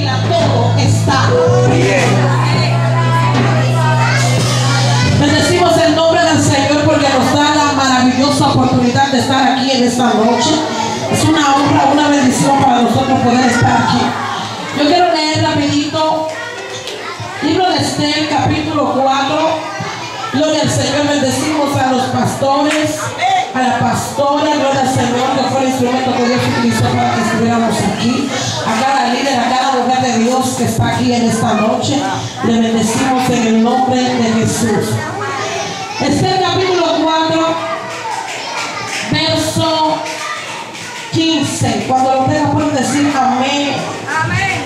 vida todo está bien. Bendecimos el nombre del Señor porque nos da la maravillosa oportunidad de estar aquí en esta noche. Es una honra, una bendición para nosotros poder estar aquí. Yo quiero leer rapidito libro de Esther, capítulo 4. Gloria al Señor. Bendecimos a los pastores, a la pastora, gloria al Señor, que fue el instrumento que Dios utilizó para que estuviéramos aquí. A cada líder, a cada mujer de Dios que está aquí en esta noche, le bendecimos en el nombre de Jesús. Esther capítulo 4, verso 15. Cuando lo tenga pueden decir amén. Amén.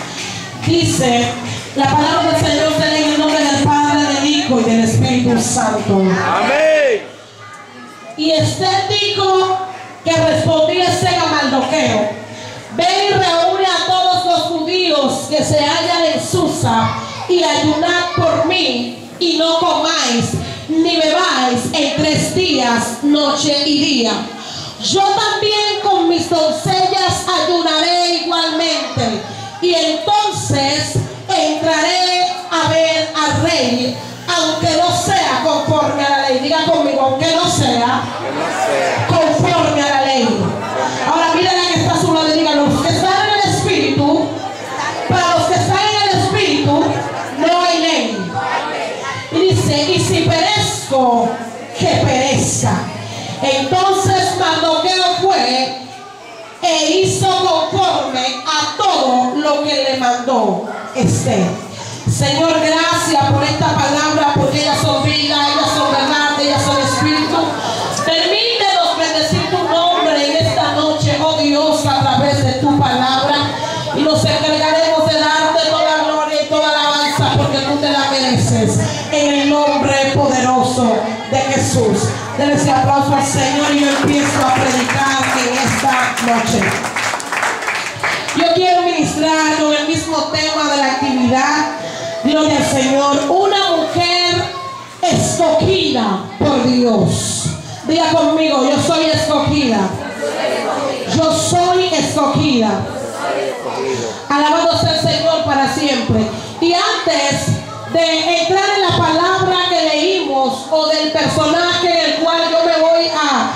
Dice, la palabra del Señor se lee en el nombre del Padre, del Hijo y del Espíritu Santo. Amén. Y Esther dijo que respondiese a Mardoqueo: ven y reúne a todos los judíos que se hallan en Susa y ayunad por mí, y no comáis ni bebáis en 3 días, noche y día. Yo también con mis doncellas ayunaré igualmente, y entonces entraré a ver al rey, aunque no sea conforme a la ley. Diga conmigo, aunque no sea conforme a la ley. Ahora mira la que está a su lado y diga: los que están en el Espíritu, para los que están en el Espíritu no hay ley. Y dice: y si perezco, que perezca. Entonces Mardoqueo fue e hizo conforme a todo lo que le mandó Esther. Señor, gracias por esta palabra, porque ellas son vida, ellas son verdad, ellas son espíritu. Permítenos bendecir tu nombre en esta noche, oh Dios, a través de tu palabra, y nos encargaremos de darte toda gloria y toda alabanza, porque tú te la mereces, en el nombre poderoso de Jesús. Denle ese aplauso al Señor y yo empiezo a predicar en esta noche. Yo quiero ministrar con el mismo tema de la actividad. Gloria al Señor. Una mujer escogida por Dios. Diga conmigo: yo soy escogida. Yo soy escogida. Alabado sea el Señor para siempre. Y antes de entrar en la palabra que leímos, o del personaje en el cual yo me voy a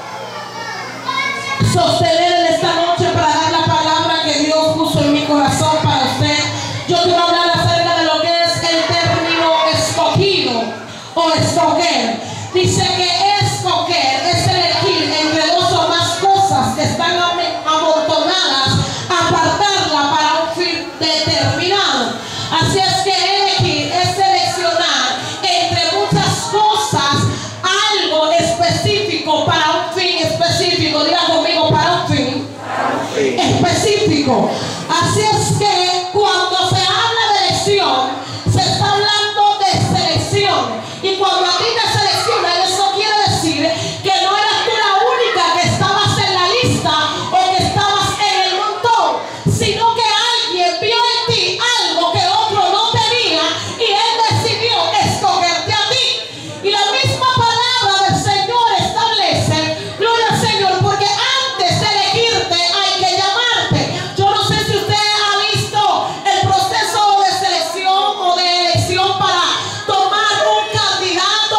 sostener en esta noche para dar la palabra que Dios puso en mi corazón para usted, yo quiero hablar acerca de lo que es el término escogido o escoger. Dice que escoger es elegir entre 2 o más cosas que están amontonadas, apartarla para un fin determinado. Así es que elegir es seleccionar entre muchas cosas algo específico para un fin específico. Diga conmigo: para un fin específico. Así es que cuando se habla de elección, se está hablando de selección. Y cuando a ti te seleccionan, eso quiere decir que no eras tú la única que estabas en la lista o que estabas en el montón, sino que alguien vio en ti algo que otro no tenía y él decidió escogerte a ti. Y la misma palabra del Señor establece, gloria al Señor, porque antes de elegirte hay que llamarte. Yo no sé si usted ha visto el proceso de selección o de elección para tomar un candidato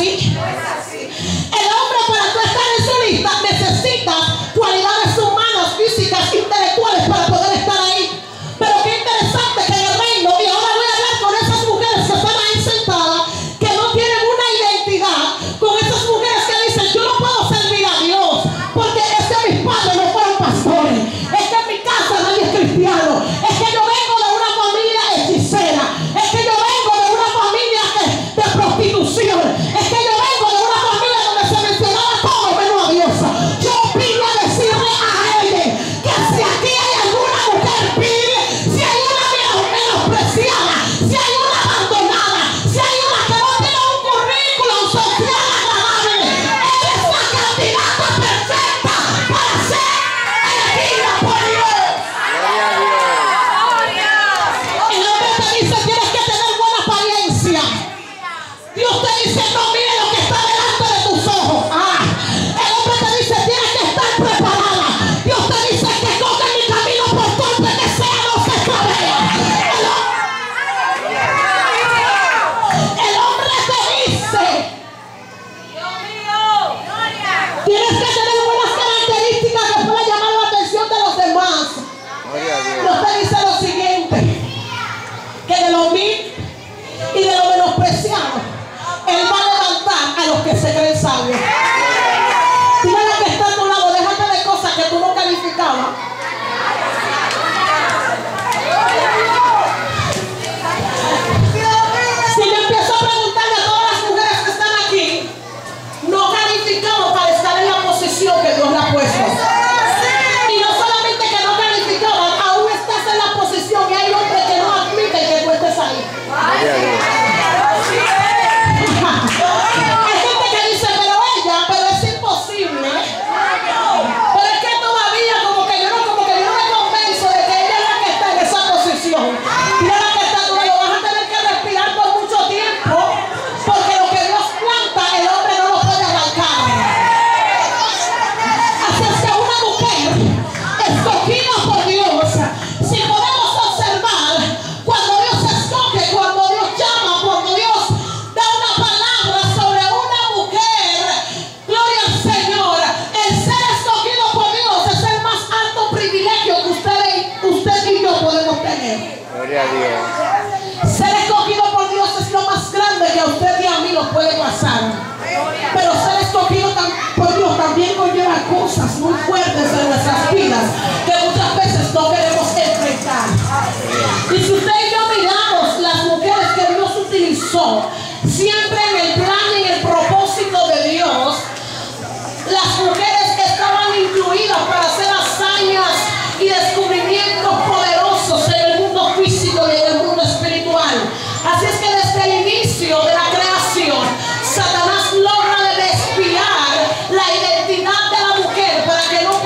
así. El hombre, para tú estar en su lista, necesitas cualidades humanas, físicas, intelectuales para poder estar ahí. Pero qué interesante que en el reino, y ahora voy a hablar con esas mujeres que están ahí sentadas, que no tienen una identidad, con esas mujeres que dicen, yo no puedo servir a Dios, porque es que mis padres no fueron pastores, es que en mi casa nadie es cristiano, es que yo vengo de una familia hechicera, es que yo vengo de una familia de prostitución, es que yo vengo de una familia donde se mencionaba todo menos a Dios. Yo vine a decirle a alguien que si aquí hay alguna mujer vil, si hay una menospreciada, si hay una abandonada, si hay una que no tiene un currículum social agradable, eres la candidata perfecta para ser elegida por Dios. El hombre te dice, tienes que tener buena apariencia. Dios te dice, no mire lo que está delante de tus ojos. El hombre te dice, tienes que estar preparada. Dios te dice que coge mi camino por torpe que sea, no se cabrea. El hombre te dice, tienes que tener buenas características que puedan llamar la atención de los demás. Dios te dice lo siguiente, que de lo vil y de lo menospreciado, Él va a levantar a los que se creen sabios. Dile a la que está a tu lado, déjate de cosas que tú no calificabas. Si yo empiezo a preguntarle a todas las mujeres que están aquí, no calificamos para estar en la posición que Dios le ha puesto. Y no solamente que no calificaban, aún estás en la posición y hay hombres que no admiten que tú estés ahí. Hay gente que dice, pero es imposible. Pero es que todavía como que yo no me convenzo de que ella es la que está en esa posición. Mira la que está, tú lo vas a tener que respirar por mucho tiempo, porque lo que Dios planta, el hombre no lo puede arrancar. Así es que una mujer escogida por Dios, si podemos observar, cuando Dios escoge, cuando Dios llama, cuando Dios da una palabra sobre una mujer, gloria al Señor, el ser escogido por Dios es el más alto privilegio que usted y yo podemos tener. Gloria a Dios. Ser escogido por Dios es lo más grande que a usted y a mí nos puede pasar. Pero ser escogido por Dios también conlleva cosas muy fuertes en nuestras vidas que muchas veces no queremos enfrentar. Y si usted y yo miramos las mujeres que Dios utilizó, siempre en el plan y en el propósito de Dios, las mujeres estaban incluidas para hacer hazañas y descubrimientos poderosos en el mundo físico y en el mundo espiritual. Así es que desde el inicio de la creación, Satanás logra desviar la identidad de la mujer para que no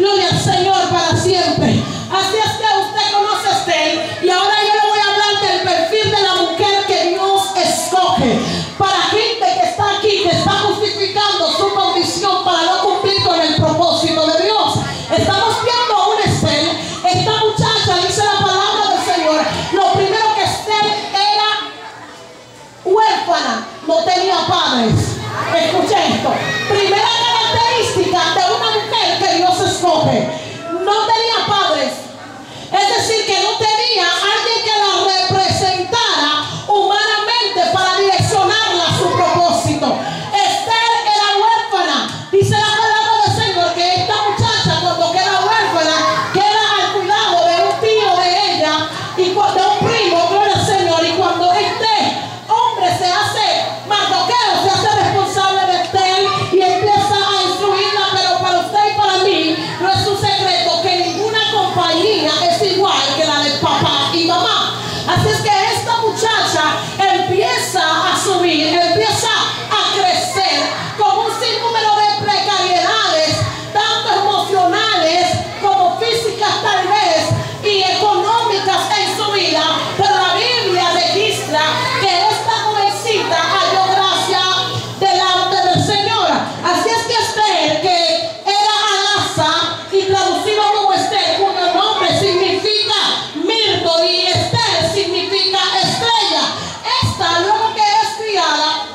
Gloria al Señor para siempre. Así es que usted conoce a Esther. Y ahora yo le voy a hablar del perfil de la mujer que Dios escoge. Para gente que está aquí, que está justificando su condición para no cumplir con el propósito de Dios. Estamos viendo a una Esther. Esta muchacha, dice la palabra del Señor, lo primero que Esther era huérfana, no tenía padres. Escuche esto. Primera característica de una mujer que Dios escoge: no tenía padres. Es decir, que no tenía alguien que la representara humanamente para direccionarla a su propósito. Esther era huérfana. Dice la palabra del Señor que esta muchacha, cuando queda huérfana, queda al cuidado de un tío de ella y de un primo, gloria al Señor. Y cuando este hombre se hace, Mardoqueo se hace responsable de Esther y empieza a instruirla. Pero para usted y para mí no es un secreto que ninguna compañía es igual que la de papá y mamá. Así es que esta muchacha empieza a subir, empieza a crecer con un sinnúmero de precariedades, tanto emocionales como físicas tal vez, y económicas en su vida. Pero la Biblia registra que esta jovencita halló gracia delante del Señor. Así es que Esther, que era Adasa y traducido como Esther, cuyo nombre significa mirto y Esther significa estrella. Esta, luego que es criada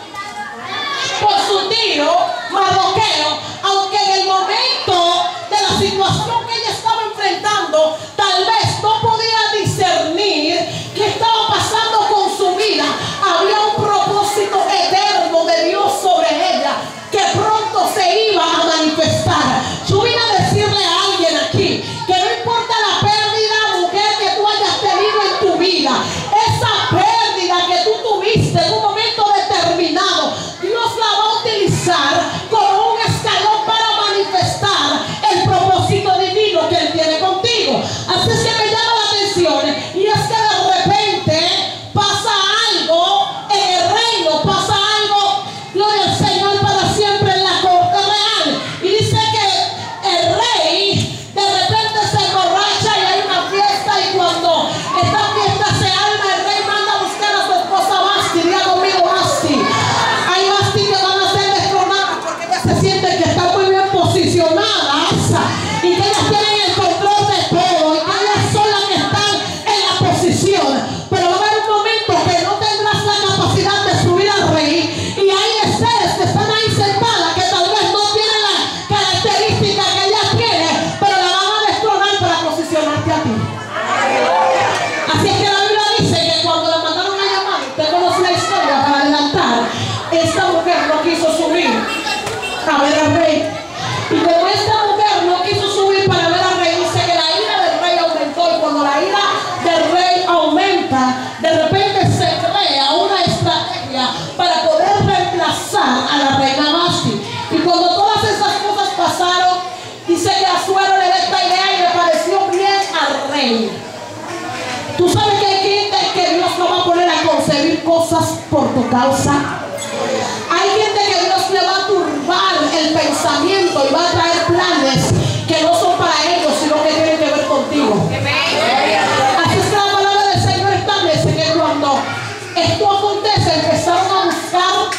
por su tío Mardoqueo, aunque en el momento de la situación que ella estaba enfrentando tal vez no podía discernir qué estaba pasando con su vida, había un propósito eterno de Dios sobre ella que pronto se iba a manifestar. Yo vine a decirle a alguien aquí que no importa la pérdida, mujer, que tú hayas tenido en tu vida, esa pérdida que tú tuviste en un momento determinado, Dios la va a utilizar como un escalón para manifestar el propósito divino que Él tiene contigo. Así es que me llama la atención, y es que de repente pasa algo en el reino, pasa algo, gloria al Señor para siempre, en la corte real. Y dice que el rey de repente se emborracha y hay una fiesta, y cuando esta fiesta se arma, el rey manda a buscar a su esposa Vasti. Diga conmigo, Vasti. Hay Vasti que van a ser destronadas porque ellas se sienten que están muy bien posicionadas y que ellas tienen el control de todo y que ellas son las que están en la posición. Pero va a haber un momento que no tendrás la capacidad de subir al rey, y hay Esteres que están ahí sentadas que tal vez no tienen la característica que ella tiene, pero la van a destronar para posicionarte a ti. Así es que la Biblia dice que cuando la mandaron a llamar, usted conoce la historia para adelantar, esta mujer no quiso subir a ver al rey. Y como esta mujer no quiso subir para ver al rey, dice que la ira del rey aumentó. Y cuando la ira del rey aumenta, de repente se crea una estrategia para poder reemplazar a la reina Vasti. Y cuando todas esas cosas pasaron, dice que Asuero le da esta idea y le pareció bien al rey. Tú sabes que hay gente que Dios no va a poner a concebir cosas por tu causa. Hay gente que Dios le va a turbar el pensamiento y va a traer planes que no son para ellos, sino que tienen que ver contigo. Así es que la palabra del Señor establece que cuando esto acontece, empezaron a buscar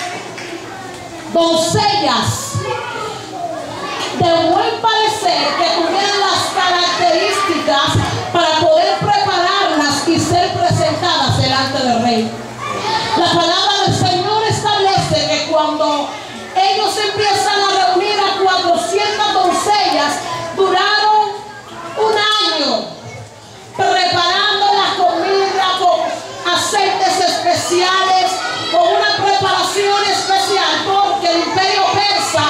doncellas de buen parecer que tuvieran las características para poder prepararlas y ser presentadas delante del rey. La palabra del Señor establece que cuando ellos empiezan a reunir a 400 doncellas, duraron un año preparando la comida con aceites especiales, con una preparación especial, porque el imperio persa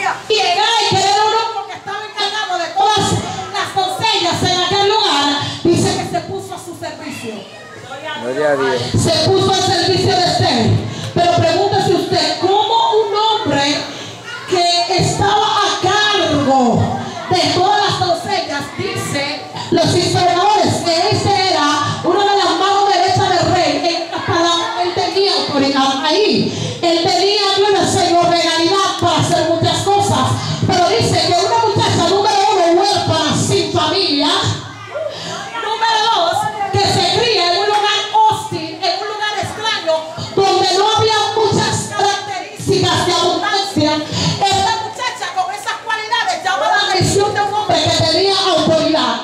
Y en Gai, que era un hombre que estaba encargado de todas las doncellas en aquel lugar, dice que se puso a su servicio. Gloria a Dios. Se puso al servicio de Esther. Pero pregúntese usted, ¿cómo un hombre que estaba a cargo de todas las doncellas, dice los historiadores, que ese era una de las manos derechas del rey? Él tenía autoridad ahí. Él tenía, bueno, señor, legalidad para hacer muchas cosas. Pero dice que una muchacha, número uno, huérfana, sin familia. Número dos, que se cría en un lugar hostil, en un lugar extraño, donde no había muchas características de abundancia. Esta muchacha con esas cualidades llama la atención de un hombre que tenía autoridad.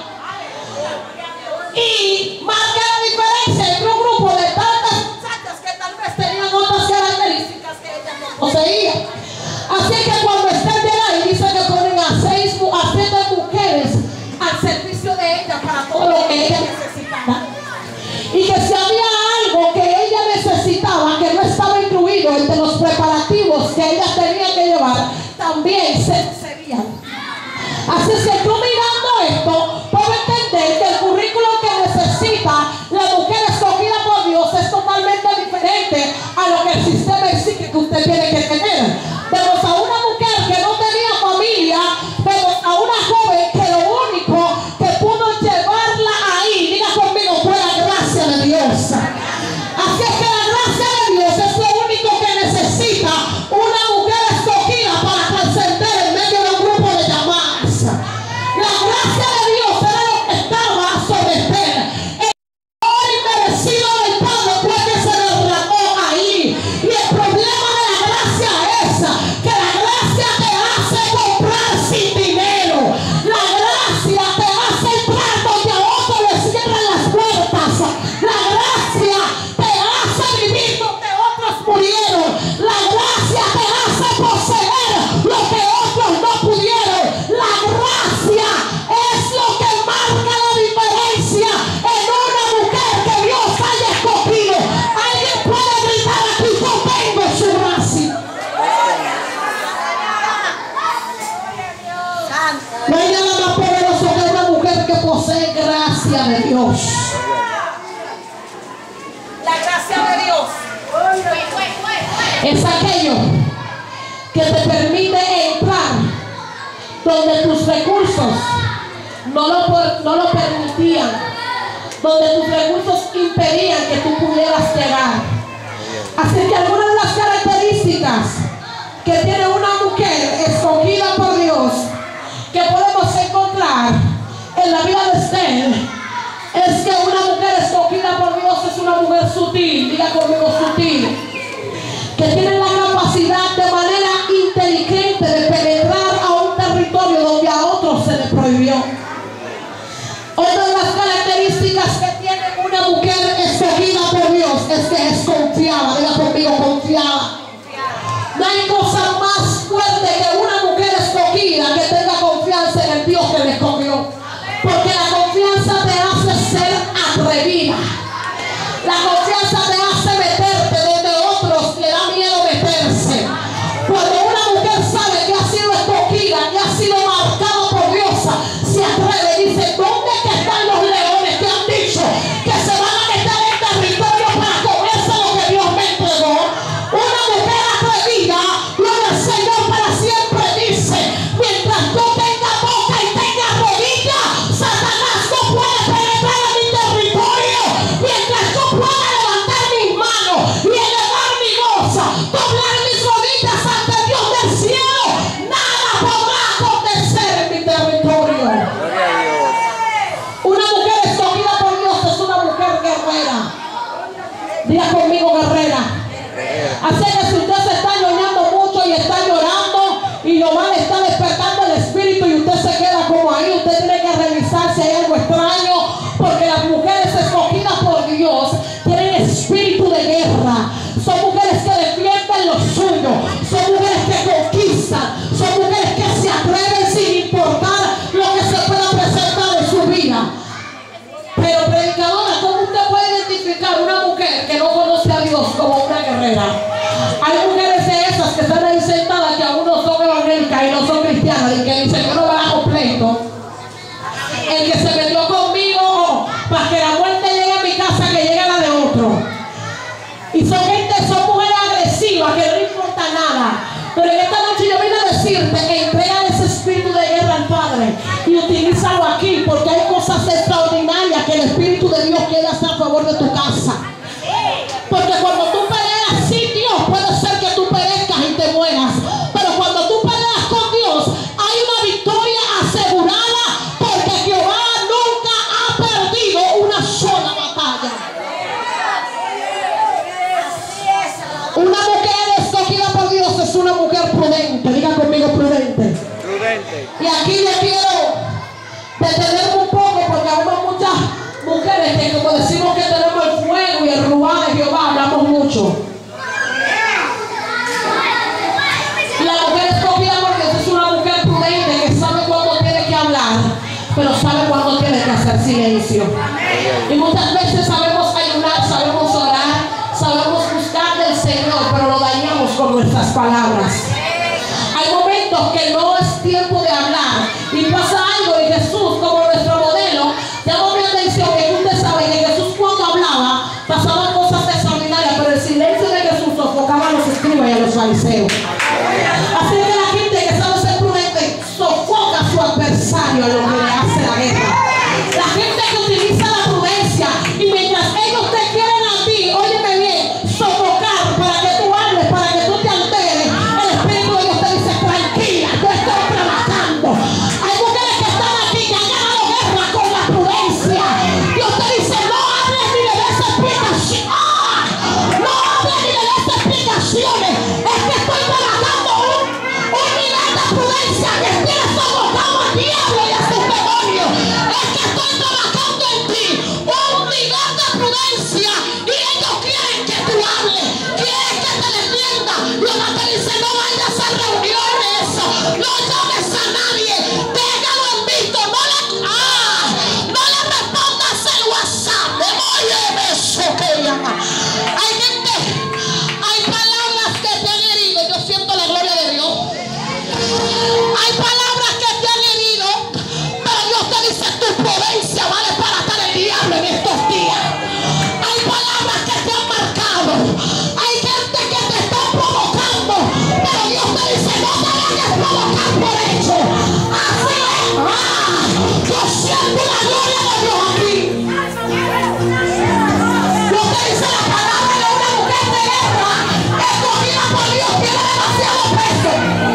Y marca la diferencia entre un grupo de tantas muchachas que tal vez tenían otras características que ella no poseía. Así que cuando Esther llega y dice que ponen a 7 mujeres al servicio de ella para todo lo que ella necesitaba. Y que si había algo que ella necesitaba que no estaba incluido entre los preparativos que ella tenía que llevar, también se serían. Así es que tú mirando esto, puedo entender que el currículum que necesita la mujer escogida por Dios es totalmente diferente a lo que el sistema exige que usted tiene que tener. Vemos a una mujer que no tenía familia, vemos a una joven que lo único que pudo llevarla ahí, diga conmigo, fue la gracia de Dios. Así es que la gracia de Dios es lo único que necesita una mujer escogida para trascender en medio de un grupo de llamadas. La gracia de Dios era lo que estaba sobre Esther. El amor inmerecido del Padre fue que se derramó ahí. Y el problema de la gracia es que la gracia te hace comprar sin dinero. La gracia te hace entrar donde a otros le cierran las puertas. La gracia te hace vivir donde otros murieron. La gracia te hace poseer lo que otros no pudieron. La gracia es lo que marca la diferencia en una mujer que Dios haya escogido. Alguien puede gritar aquí: yo tengo su gracia. No hay nada más poderoso que una mujer que posee gracia de Dios. La gracia de Dios es aquello que te permite entrar donde tus recursos no lo permitían, donde tus recursos impedían que tú pudieras llegar. Así que algunas de las características que tiene una mujer escogida por Dios, que podemos encontrar en la vida de Esther, es que una mujer escogida por Dios es una mujer sutil, diga conmigo, sutil, que tiene la capacidad de manera inteligente de penetrar a un territorio donde a otros se le prohibió. Otra de las características que tiene una mujer escogida por Dios es que es confiada, diga conmigo, confiada. No hay cosa más fuerte que una mujer escogida que tenga confianza en el Dios que le escogió. Porque la confianza te hace ser atrevida. La confianza te hace meterte donde otros le da miedo meterse. Cuando una mujer sabe que ha sido escogida, que ha sido marcada por Dios, se atreve y dice: ¿dónde es que están los leones que han dicho que se van a meter en territorio para comerse lo que Dios me entregó? Una mujer atrevida, gloria al Señor para siempre. pasado aquí, porque hay cosas extraordinarias que el Espíritu de Dios quiere hacer a favor de tu casa. Porque cuando tú peleas, sí, Dios, puede ser que tú perezcas y te mueras, pero cuando tú peleas con Dios, hay una victoria asegurada, porque Jehová nunca ha perdido una sola batalla. Una mujer escogida por Dios es una mujer prudente. Diga conmigo, prudente. Prudente. Y aquí le quiero detenerme un poco, porque hay muchas mujeres que, como decimos que tenemos el fuego y el ruá de Jehová, hablamos mucho. La mujer escogida por Dios es una mujer prudente que sabe cuándo tiene que hablar, pero sabe cuándo tiene que hacer silencio. Y muchas veces sabemos ayunar, sabemos orar, sabemos buscar del Señor, pero lo dañamos con nuestras palabras. Hay momentos que no es tiempo de hablar y pasa algo, y Jesús, como nuestro modelo, llama mi atención que usted sabe que Jesús, cuando hablaba, pasaban cosas extraordinarias, pero el silencio de Jesús sofocaba a los escribas y a los fariseos. Así que la gente que sabe ser prudente sofoca a su adversario a lo que le hace la guerra. La gente que utiliza la prudencia, y mientras ellos te quieren a ti, óyeme bien, sofocar para que tú hables, para que tú te alteres, el Espíritu de Dios te dice: tranquila, yo estoy trabajando. Hay mujeres que están aquí que han ganado guerra con la prudencia. Dios te dice: no hables ni le des explicaciones. No hables ni le des explicaciones. Es que estoy trabajando un nivel de prudencia que tiene sofocado al diablo y a sus demonios. Es que estoy trabajando en ti un nivel de prudencia, y ellos quieren que tú hables, quieren que te defiendas. Dios te dice: no vayas a reuniones, no llames a nadie, déjalo en visto, no le respondas el WhatsApp. Oye, eso que llama. Hay gente, hay palabras que te han herido. Yo siento la gloria de Dios. Hay palabras que te han herido, pero Dios te dice: tu prudencia vale para atar el diablo en estos días. Hay palabras que te han marcado, hay gente que te está provocando, pero Dios te dice: no te dejes provocar por hecho. Así es. Yo siento la gloria de Dios aquí. Dios te dice: la palabra de una mujer de guerra escogida por Dios tiene demasiado peso.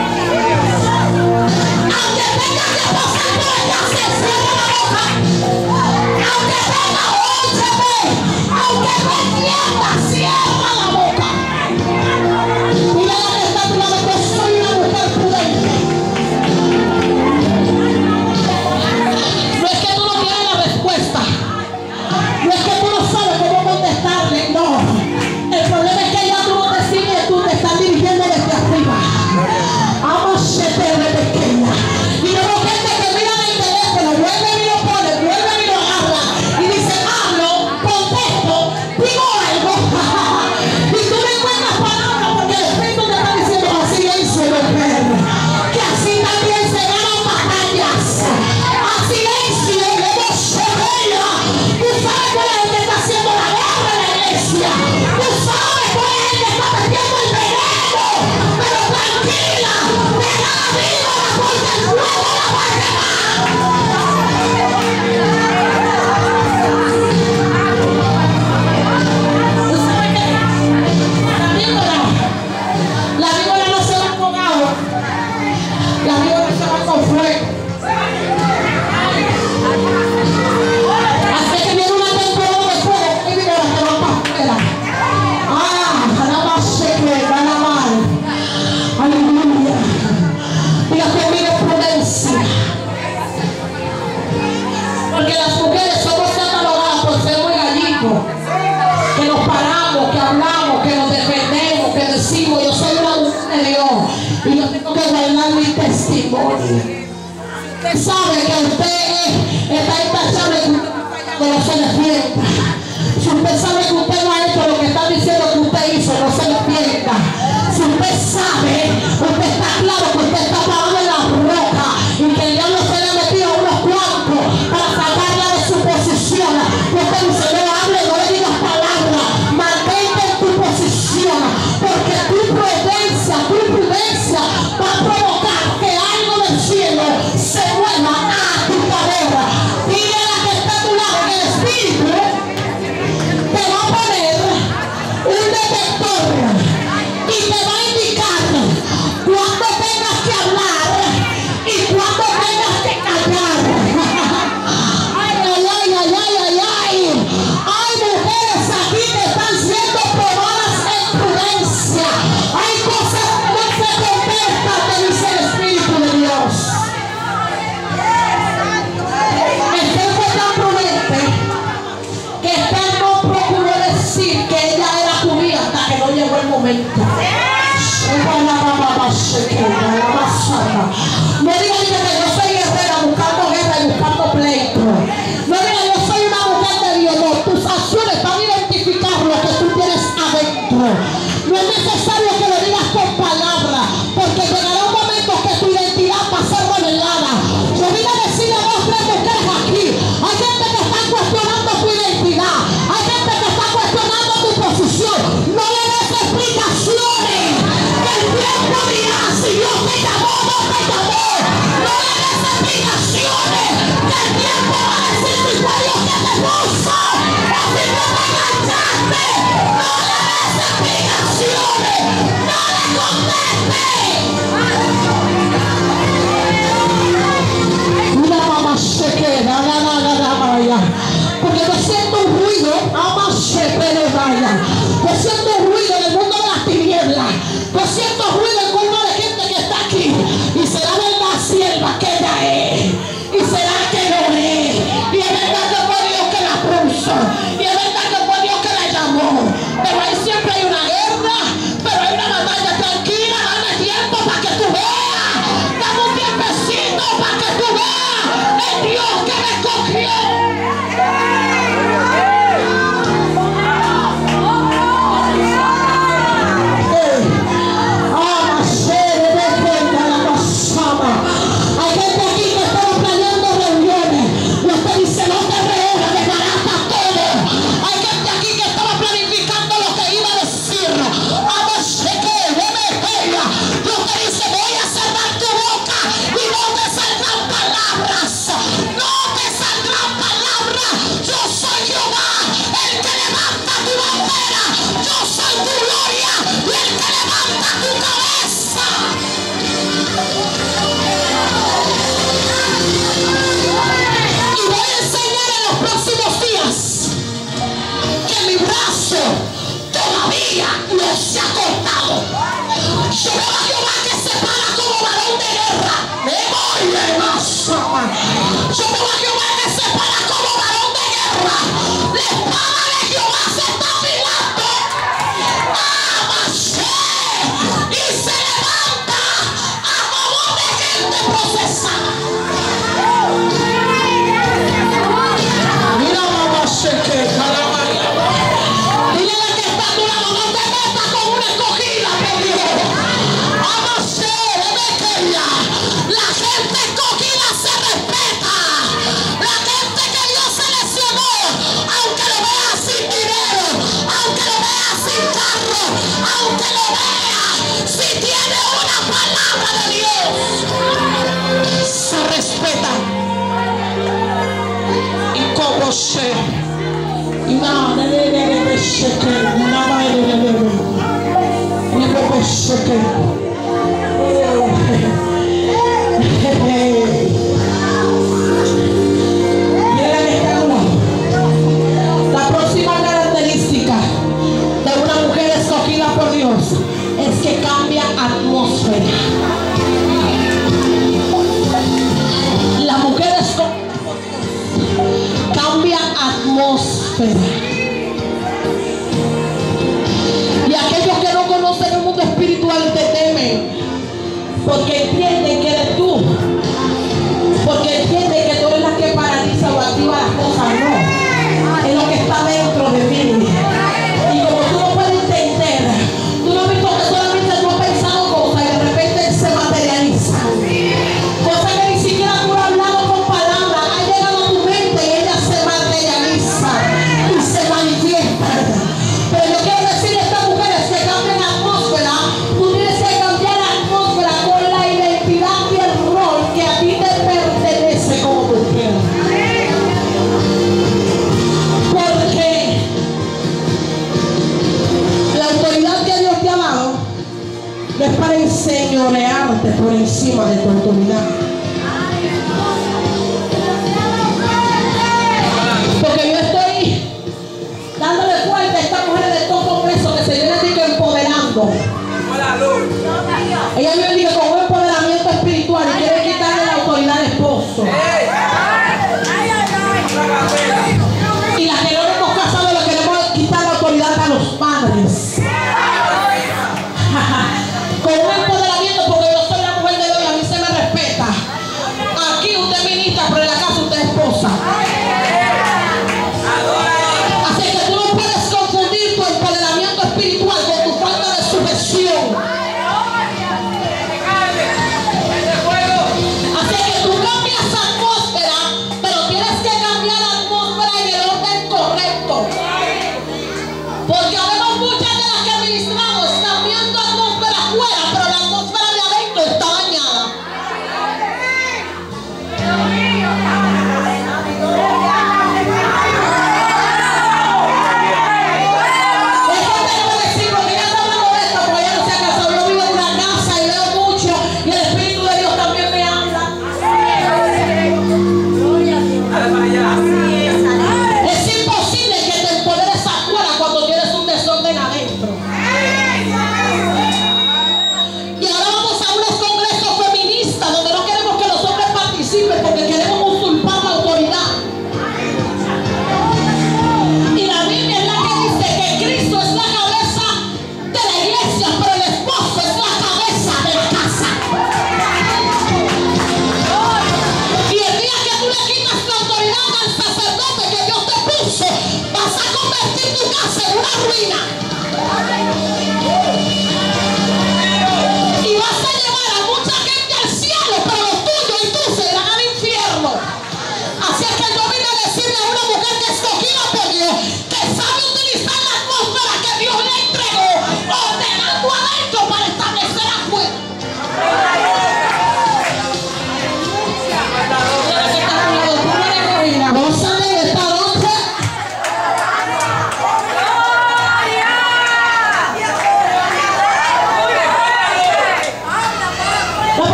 Aunque tenga que pasar por el gas, cierra la boca. Aunque tenga, óyeme, aunque no entienda, cierra la boca. Mira la que está a tu lado, que soy una mujer prudente. No es que tú no tienes la respuesta, no es que tú no sabes cómo contestarle, no. El problema es que ya tú no te sigues, tú te estás dirigiendo desde arriba. Vamos a ser pequeña. Y luego gente que mira en el teléfono, vuelve y lo pone, vuelve y lo habla, y dice: hablo, contesto, digo algo. Y tú no encuentras palabras, porque el Espíritu te está diciendo: así hizo el mujer, que así también se ganan batallas. A silencio, le hemos ella. Tú sabes cuál es el que está haciendo la guerra en la iglesia. Tú sabes cuál es el que está metiendo el veneno. Pero tranquila, déjala viva, porque el fuego la va a quemar. Tú sabes que la víbora no se va con agua, la víbora se va con fuego. Así que viene una temporada de fuego y víboras que van para afuera. Nada más se queda, nada mal. Aleluya. Diga conmigo: prudencia. Porque las mujeres somos catalogadas por ser muy gallitos, que nos paramos, que hablamos, que nos defendemos, que decimos: yo soy una mujer de Dios y yo tengo que guardar mi testimonio. Usted sabe que usted está intachable, que no se defienda. Si usted sabe que usted no ha hecho lo que está diciendo que usted hizo, no se defienda. Si usted sabe, usted está claro que usted está parado en la roca y que el diablo se le ha metido a unos cuantos para sacarla de su posición. Usted dice: no hable, no le digas palabras, mantente en tu posición, porque tu prudencia va a provocar que algo del cielo se mueva a tu favor. Hay gente aquí que estaba planeando reuniones. Y usted dice, no te reúnas, desbarata todo. Hay gente aquí que estaba planificando lo que iba a decir. Dios te dice, voy a cerrar tu boca y no te saldrán palabras. No te saldrán palabras. Yo soy Jehová, el que levanta tu bandera. Yo soy tu gloria y el que levanta tu cabeza. Y voy a enseñar en los próximos días que mi brazo todavía no se ha cortado. Yo veo a Jehová que se para como varón de guerra. Me voy de masa. Yo veo a Jehová que se para como varón de guerra. La espada de Jehová se está afilando. Y se levanta a favor de gente procesada. Mira, mamá, se queja la mano. Dile a la que está a tu lado, no te metas con una escogida, por Dios. La gente escogida se respeta. La gente que Dios seleccionó, aunque lo vea sin dinero, aunque lo vea sin carro, aunque lo vea, si tiene una palabra de Dios, se respeta. Y como se y nada de cheque, nada de cheque. La próxima característica de una mujer escogida por Dios es que cambia atmósfera. La mujer escogida por Dios cambia atmósfera. Y aquellos que no conocen el mundo espiritual te temen, porque entienden que eres tú, porque entienden que tú eres la que paraliza o activa las cosas. No, es lo que está dentro de mí. Y como tú no puedes entender, tú no has visto que solamente tú has pensado cosas y de repente se materializa. Cosas que ni siquiera tú has hablado con palabras, ha llegado a tu mente y ella se materializa y se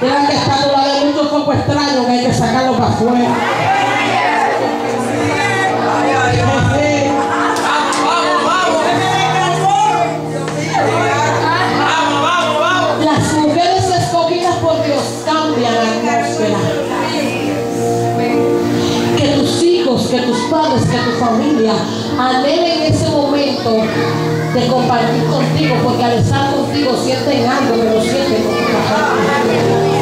Digan que está a de muchos focos extraños que hay que sacarlos para afuera. Las mujeres escogidas por Dios cambian la atmósfera. Que tus hijos, que tus padres, que tu familia anhelen ese momento de compartir contigo, porque al estar contigo sienten algo que no sienten con tu familia.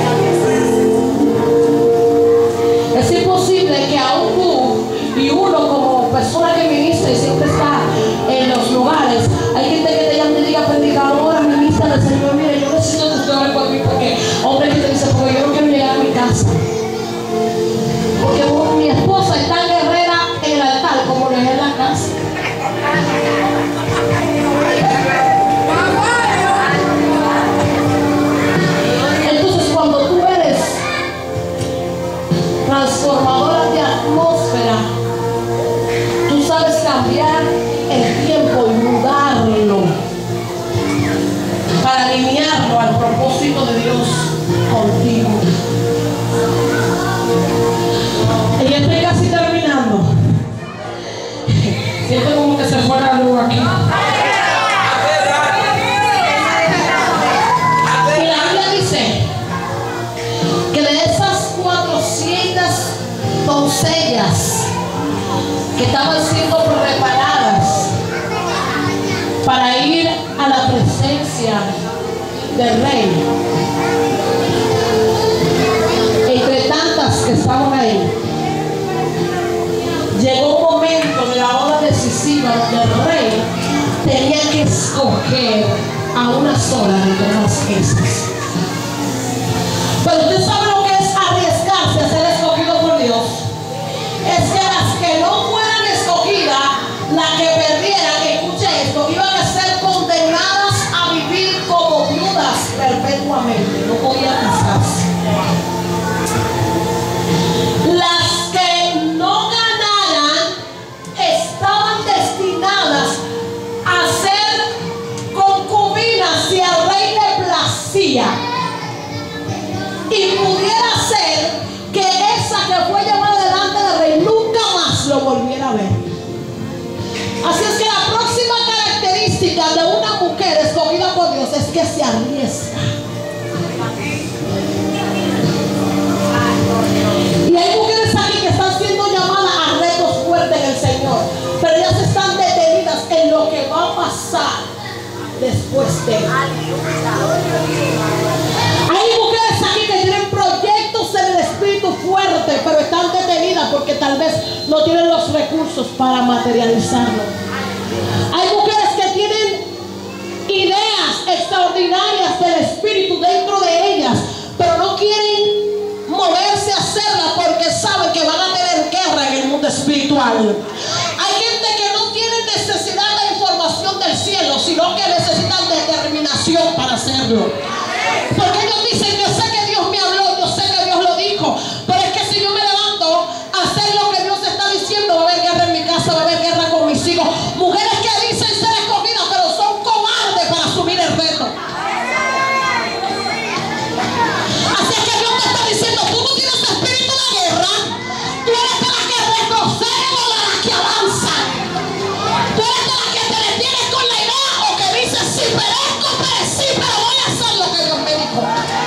Es imposible que aún tú y uno como persona que ministra y siempre está en los lugares, hay gente que te llama y te diga, predicadora, ministra del Señor, mire, yo necesito que usted ore por mí, porque hombre que te dice, porque yo no quiero llegar a mi casa, porque mi esposa es tan guerrera en el altar como lo es en la casa. Entonces cuando tú eres transformadora de atmósfera, tú sabes cambiar el tiempo y mudarlo para alinearlo al propósito de Dios contigo. Y estoy casi terminando. Siento como que se fue la luz aquí. Y la Biblia dice que de esas 400 doncellas que estaban siendo preparadas para ir a la presencia del rey, entre tantas que estaban ahí, llegó un momento de la hora decisiva donde el rey tenía que escoger a una sola de todas esas. Pero usted sabe lo que es arriesgarse a ser escogido por Dios. Es que las que no fueran escogidas, las que perdieran, escuche esto, iban a ser condenadas a vivir como viudas perpetuamente. No podían casarse. Las que no ganaran estaban destinadas a ser concubinas si al rey le placía. Y pudiera ser que esa que fue llevada delante del rey nunca más lo volviera a ver. Así es que la próxima característica de una mujer escogida por Dios es que se arriesga. Y hay mujeres aquí que están siendo llamadas a retos fuertes en el Señor, pero ellas están detenidas en lo que va a pasar después de. Hay mujeres aquí que tienen proyectos en el espíritu fuerte, pero están detenidas porque tal vez no tienen los recursos para materializarlo. Hay mujeres que tienen ideas extraordinarias del espíritu dentro de ellas, pero no quieren moverse a hacerla porque saben que van a tener guerra en el mundo espiritual. Hay gente que no tiene necesidad de información del cielo, sino que necesitan determinación para hacerlo. Porque ellos dicen, yo sé que Dios me habló, yo sé que Dios lo dijo, pero es que si yo me levanto a hacer lo que Dios está diciendo, va a haber guerra en mi casa, va a haber guerra con mis hijos. Mujeres que dicen ser escogidas, pero son cobardes para asumir el reto. Así es que Dios te está diciendo, tú no tienes espíritu de guerra, tú eres de las que retroceden o de las que avanzan. Tú eres de las que te detienes con la idea o que dices, si perezco, perecí, pero voy a hacer lo que Dios me dijo.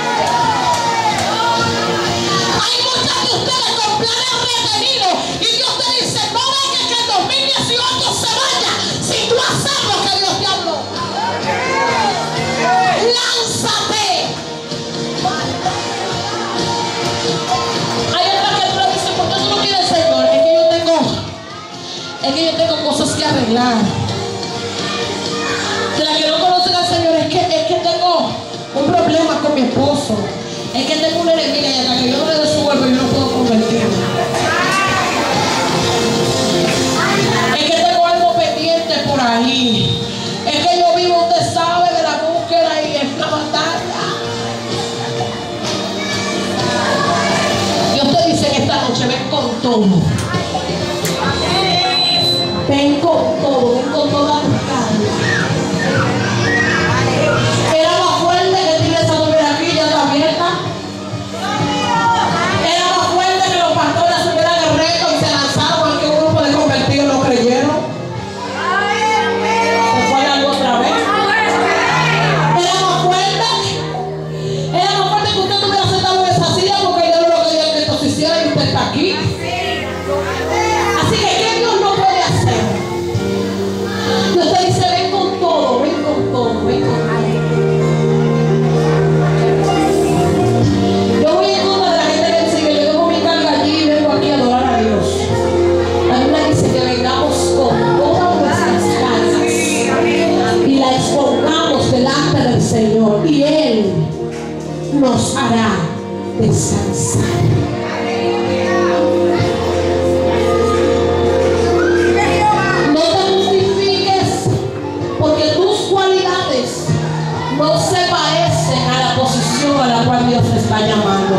Hay muchas de ustedes con planes retenidos y Dios te dice, no dejes que el 2018 se vaya sin tú hacer lo que Dios te habló. Lánzate. Hay otras que tú le dices, ¿por qué tú no quieres, Señor? Es que yo tengo cosas que arreglar. De las que no conocen al Señor, es que tengo un problema con mi esposo. Es que tengo una enemiga y hasta que yo no le resuelvo, yo no puedo convertirme. Es que tengo algo pendiente por ahí. Es que yo vivo, usted sabe, de la búsqueda y es una batalla. Dios te dice que esta noche ven con todo. Ven con todo, ven con toda tu carga. Era más fuerte que tiene esa mujer aquí, ya está abierta. nos hará descansar. No te justifiques, porque tus cualidades no se parecen a la posición a la cual Dios te está llamando.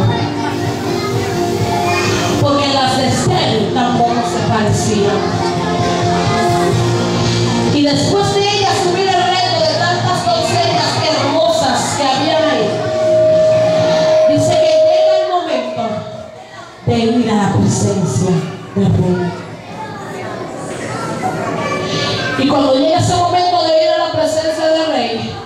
Porque las de Esther tampoco se parecían. Y después de ella asumir el reto de tantas doncellas hermosas que había ahí, dice que llega el momento de ir a la presencia del rey. Y cuando llega ese momento de ir a la presencia del rey,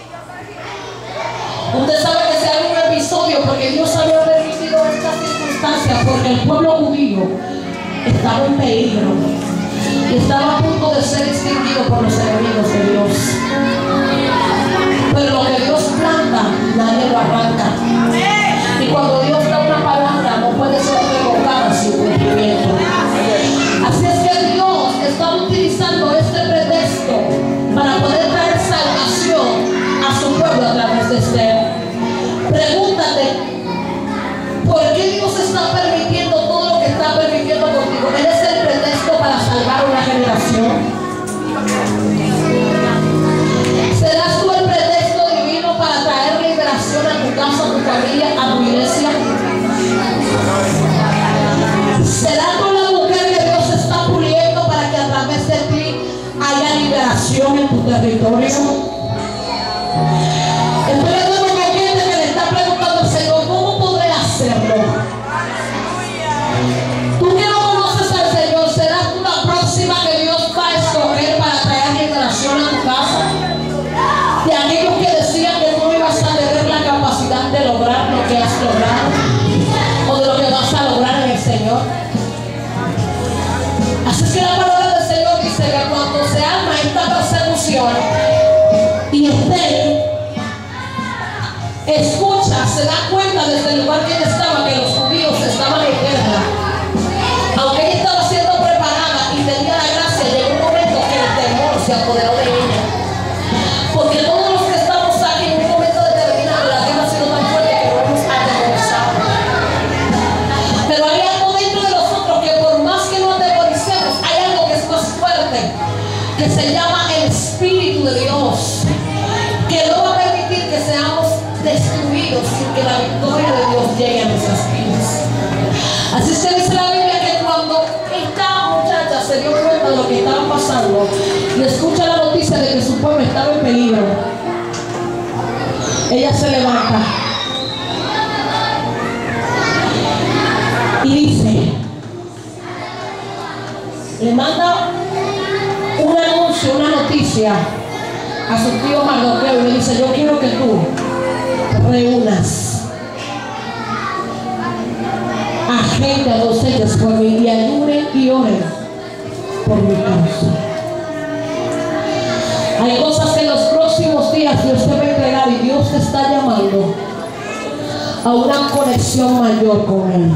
usted sabe que se haga un episodio porque Dios había permitido estas circunstancias porque el pueblo judío estaba en peligro y estaba a punto de ser extinguido por los enemigos de Dios. Pero lo que Dios planta, nadie lo arranca. Y cuando Dios da una palabra, no puede ser revocada sin cumplimiento. Así es que Dios está utilizando este pretexto para poder traer salvación a su pueblo a través de Esther. Pregúntate, ¿por qué Dios está permitiendo todo lo que está permitiendo contigo? ¿Eres el pretexto para salvar una generación? ¿Serás tú el pretexto divino para traer liberación a tu casa, a tu familia, a tu iglesia? ¿Será tú la mujer que Dios está puliendo para que a través de ti haya liberación en tu territorio? Estoy hablando con gente que le está preguntando al Señor, ¿cómo podré hacerlo? Tú que no conoces al Señor, ¿serás tú la próxima que Dios va a escoger para traer liberación a tu casa? De aquellos que decían que tú no ibas a tener la capacidad de lograr lo que has logrado o de lo que vas a lograr en el Señor. Así es que la palabra del Señor dice que cuando se arma esta persecución y escucha, se da cuenta desde el lugar que ella estaba que los judíos estaban en guerra. Aunque ella estaba siendo preparada y tenía la gracia, llegó un momento que el temor se apoderó de ella. Porque todos los que estamos aquí en un momento determinado, la guerra ha sido tan fuerte que no hemos atemorizado. Pero hay algo dentro de nosotros que por más que no atemoricemos, hay algo que es más fuerte, que se llama el Espíritu de Dios, que no va a permitir que seamos destruidos sin que la victoria de Dios llegue a nuestras vidas. Así se dice la Biblia que cuando esta muchacha se dio cuenta de lo que estaba pasando y escucha la noticia de que su pueblo estaba en peligro, ella se levanta y dice, le manda un anuncio, una noticia a su tío Mardoqueo y le dice, yo quiero que tú reúnas a gente, a doncellas por mí y ayunen y oren por mi causa. Hay cosas que en los próximos días Dios te va a entregar y Dios te está llamando a una conexión mayor con Él.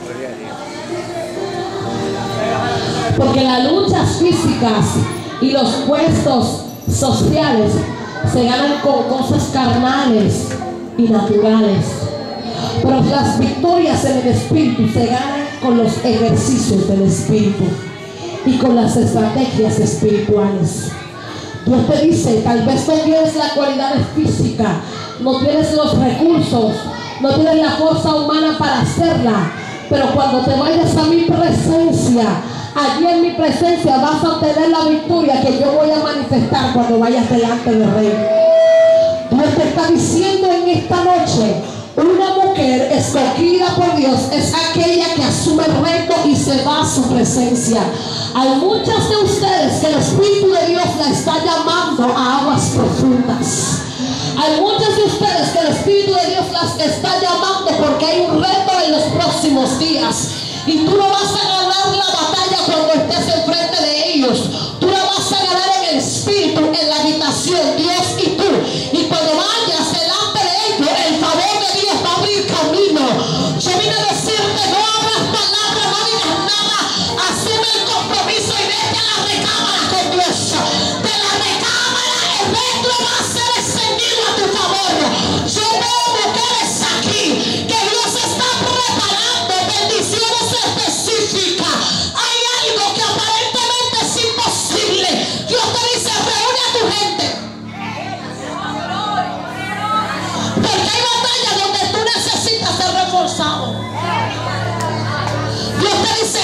Porque las luchas físicas y los puestos sociales se ganan con cosas carnales y naturales, pero las victorias en el Espíritu se ganan con los ejercicios del Espíritu y con las estrategias espirituales. Dios te dice, tal vez no tienes la cualidad física, no tienes los recursos, no tienes la fuerza humana para hacerla, pero cuando te vayas a mi presencia, allí en mi presencia vas a obtener la victoria que yo voy a manifestar cuando vayas delante del Rey. Dios te está diciendo en esta noche, una mujer escogida por Dios es aquella que asume el reto y se va a su presencia. Hay muchas de ustedes que el Espíritu de Dios la está llamando a aguas profundas. Hay muchas de ustedes que el Espíritu de Dios las está llamando porque hay un reto en los próximos días. Y tú no vas a ganar la batalla cuando estés enfrente de ellos. Tú la vas a ganar en el Espíritu, en la habitación, Dios y tú. Y cuando vayas delante de ellos, el favor de Dios va a abrir camino. Yo vine a decirte, no abras palabras, no digas nada. Asume el compromiso y vete a la recámara con Dios. De la recámara el reto va a ser extendido a tu favor. Yo veo mujeres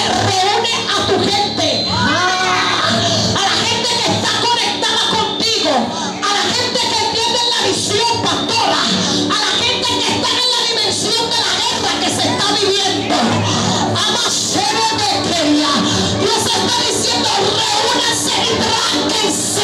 reúne a tu gente, a la gente que está conectada contigo, a la gente que entiende la visión, pastora, a la gente que está en la dimensión de la guerra que se está viviendo. Dios está diciendo: reúnanse y ránquense.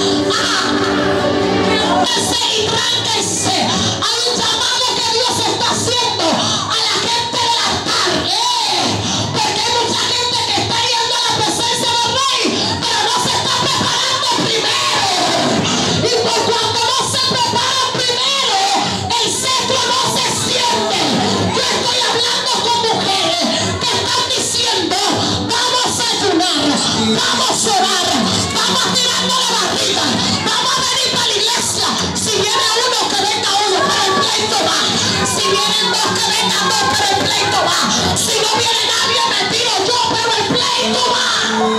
Reúnanse y ránquense. Hay un llamado que Dios está haciendo a la gente del altar. Porque hay mucha gente que está yendo a la presencia del Rey, pero no se está preparando primero. Y por cuando no se preparan primero, el cetro no se siente. Yo estoy hablando con mujeres que están diciendo: vamos a ayunar, vamos a orar, vamos a tirarnos la barriga, vamos a venir para la iglesia. Si viene uno, que venga uno, pero el pleito va. Si vienen dos, que vengan dos, pero el pleito va. Si no viene nadie, me tiro yo, pero el pleito va.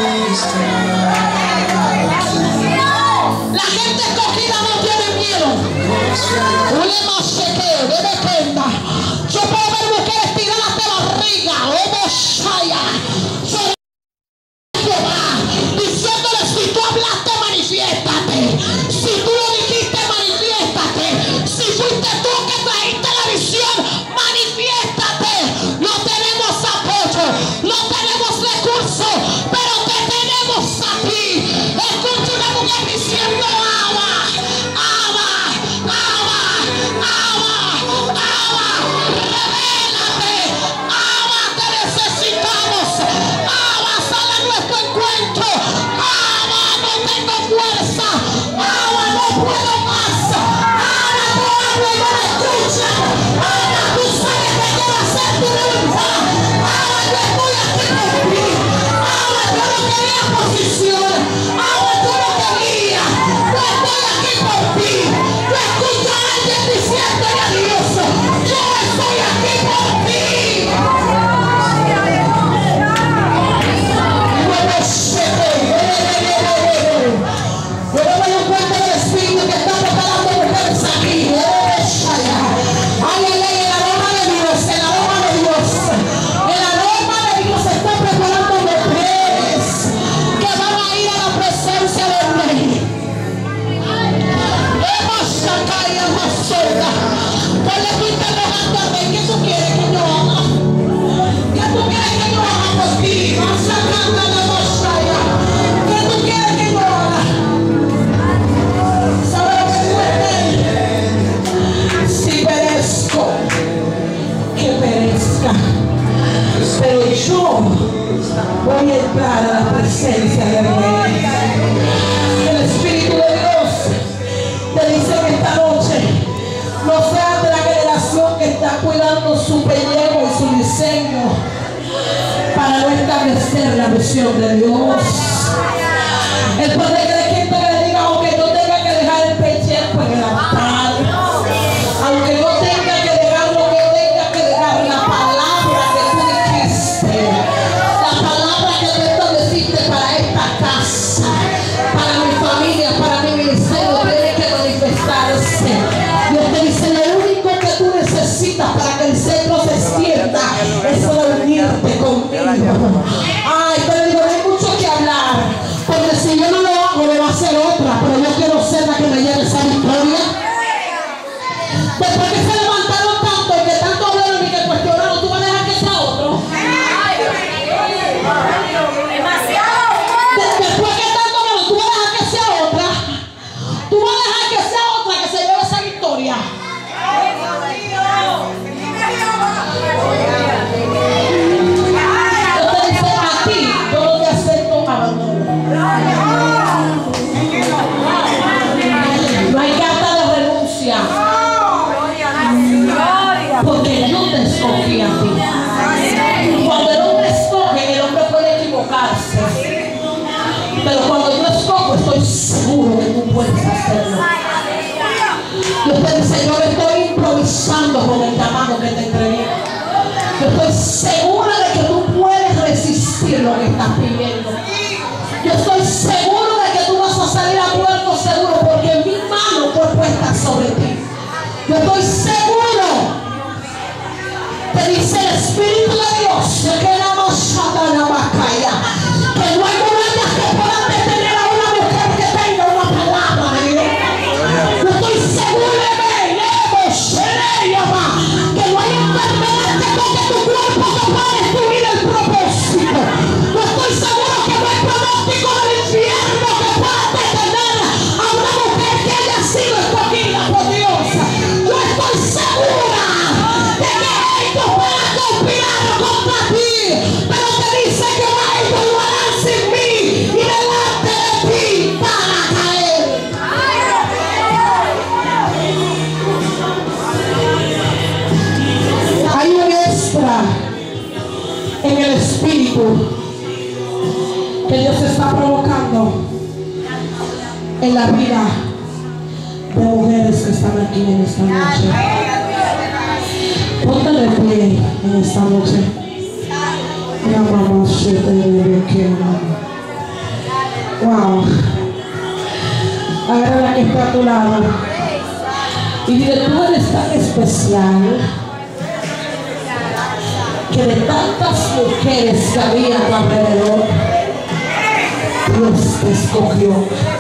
La gente escogida no tiene miedo. Yo puedo ver mujeres tiradas de barriga, diciéndole: si tú hablaste, manifiéstate. Si tú lo dijiste, manifiéstate. Si fuiste tú que trajiste la visión, manifiéstate. No tenemos apoyo, no tenemos recursos, pero te tenemos a ti. Escucha una mujer diciendo: ama, ama, ama, ama, ama, revélate, ama, te necesitamos. Ama, sal a nuestro encuentro. Ama, no tengo fuerza. Ama, no puedo más. Ama, tú hablas y no me escuchas. Ama, tú sabes que quiero hacer tu voluntad. Ama, yo estoy aquí por ti. Ama, yo no quería posición. Ama, tú no querías. Yo estoy aquí por ti. Yo escucho a alguien diciéndole a Dios: yo estoy aquí por ti. Yo me doy cuenta del Espíritu que está preparando mujeres aquí. Ay, ay, ay, el aroma de Dios, el aroma de Dios. El aroma de Dios está preparando mujeres que van a ir a la presencia del Rey. Hemos sacado y hemos soltado. Ponle tu interrogante al Rey: ¿qué tú quieres que yo haga? ¿Qué tú quieres que yo haga por ti? Vas sacando la voz allá. ¿Qué tú quieres que yo haga? ¿Sabes lo que duele? Si perezco, que perezca. Pero yo voy a entrar a la presencia del Rey. El Espíritu de Dios te dice que esta noche no seas de la generación que está cuidando su pellejo y su diseño para no establecer la visión de Dios. El poder de gente que le diga: aunque no tenga que dejar el pellejo en el altar, aunque no tenga que dejar lo que tenga que dejar, la palabra que tú dijiste, la palabra que tú estableciste para esta casa, para mi familia, para mi ministerio, tiene que manifestarse. Dios te dice: lo único que tú necesitas para que el centro se extienda es unirte conmigo. Ay, pero digo, no hay mucho que hablar, porque si yo no lo hago, me va a hacer otra, pero yo quiero ser la que me lleve esa victoria. Después que se levantaron tanto y que tanto hablaron y que cuestionaron, ¿tú vas a dejar que sea otro? Después que tanto hablaron, ¿tú vas a dejar que sea otra? ¿Tú vas a dejar que sea otra que se lleve esa victoria? Yo te dice: a ti yo no te acepto abandono. No hay carta de renuncia, porque yo te escogí a ti. Cuando el hombre escoge, el hombre puede equivocarse, pero cuando yo escojo, estoy seguro que tú puedes hacerlo. Yo te dice: yo estoy improvisando con el llamado que te entregué. Yo estoy segura de que tú puedes resistir lo que estás pidiendo. Yo estoy seguro de que tú vas a salir a puerto seguro, porque mi mano fue puesta sobre ti. Yo estoy seguro. Te dice el Espíritu de Dios que la no hay murallas que puedan detener a una mujer que tenga una palabra de Dios. Yo estoy seguro que no hay enfermedad que toque tu cuerpo que pueda destruir el propósito. Yo estoy seguro que no hay pronóstico del infierno que pueda detener a una mujer que haya sido escogida por Dios. Yo estoy segura de que ellos puedan conspirar contra ti, pero te dice que ellos lo harán sin mí y delante de ti van a caer. Hay un extra en el espíritu que Dios está provocando en la vida de mujeres que están aquí en esta noche. Ponte de pie en esta noche. Wow. Agarra la que está a tu lado y dile: tú eres tan especial que de tantas mujeres que había a tu alrededor, Dios te escogió.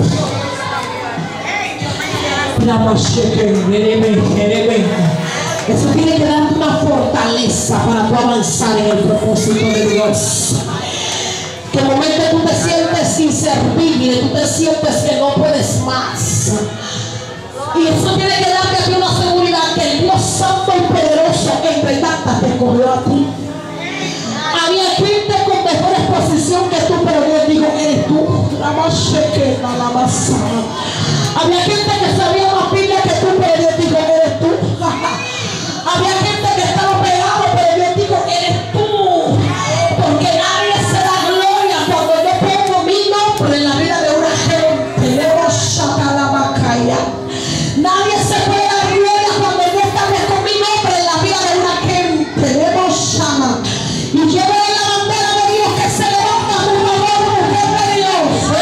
Eso tiene que darte una fortaleza para tu avanzar en el propósito de Dios. Que el momento tú te sientes inservible, tú te sientes que no puedes más. Y eso tiene que darte a ti una seguridad que el Dios Santo y Poderoso en verdad te escogió a ti. Había gente con mejores posición que tú, pero Dios dijo: eres tú. Había gente que sabía más Biblia que tú, pero Dios dijo: eres tú. Había gente que estaba pegado, pero Dios dijo: eres tú. Porque nadie se da gloria cuando yo pongo mi nombre en la vida de una gente. Nadie se puede dar gloria cuando yo establezco mi nombre en la vida de una gente. Y yo veo la bandera de Dios que se levanta a tu favor, mujer de Dios.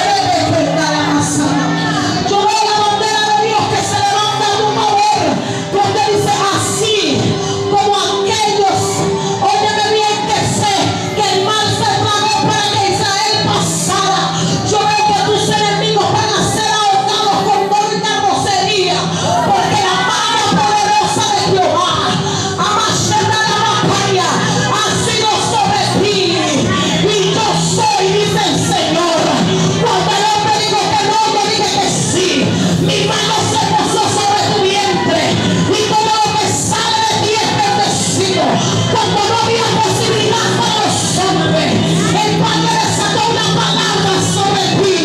Yo veo la bandera de Dios que se levanta a tu favor, donde dice: así como aquellos, óyeme bien, que sé que el mal se tragó para que Israel pasara. Yo veo que tus enemigos van a ser ahogados con dolor y carrocería, porque la mano poderosa de Jehová ha sido sobre ti. Y yo soy, dice el Señor. Cuando el hombre dijo que no, yo dije que sí. Mi mano se posó sobre tu vientre y todo lo que sale de ti es bendecido. Cuando no había posibilidad para los hombres, el Padre desató una palabra sobre ti.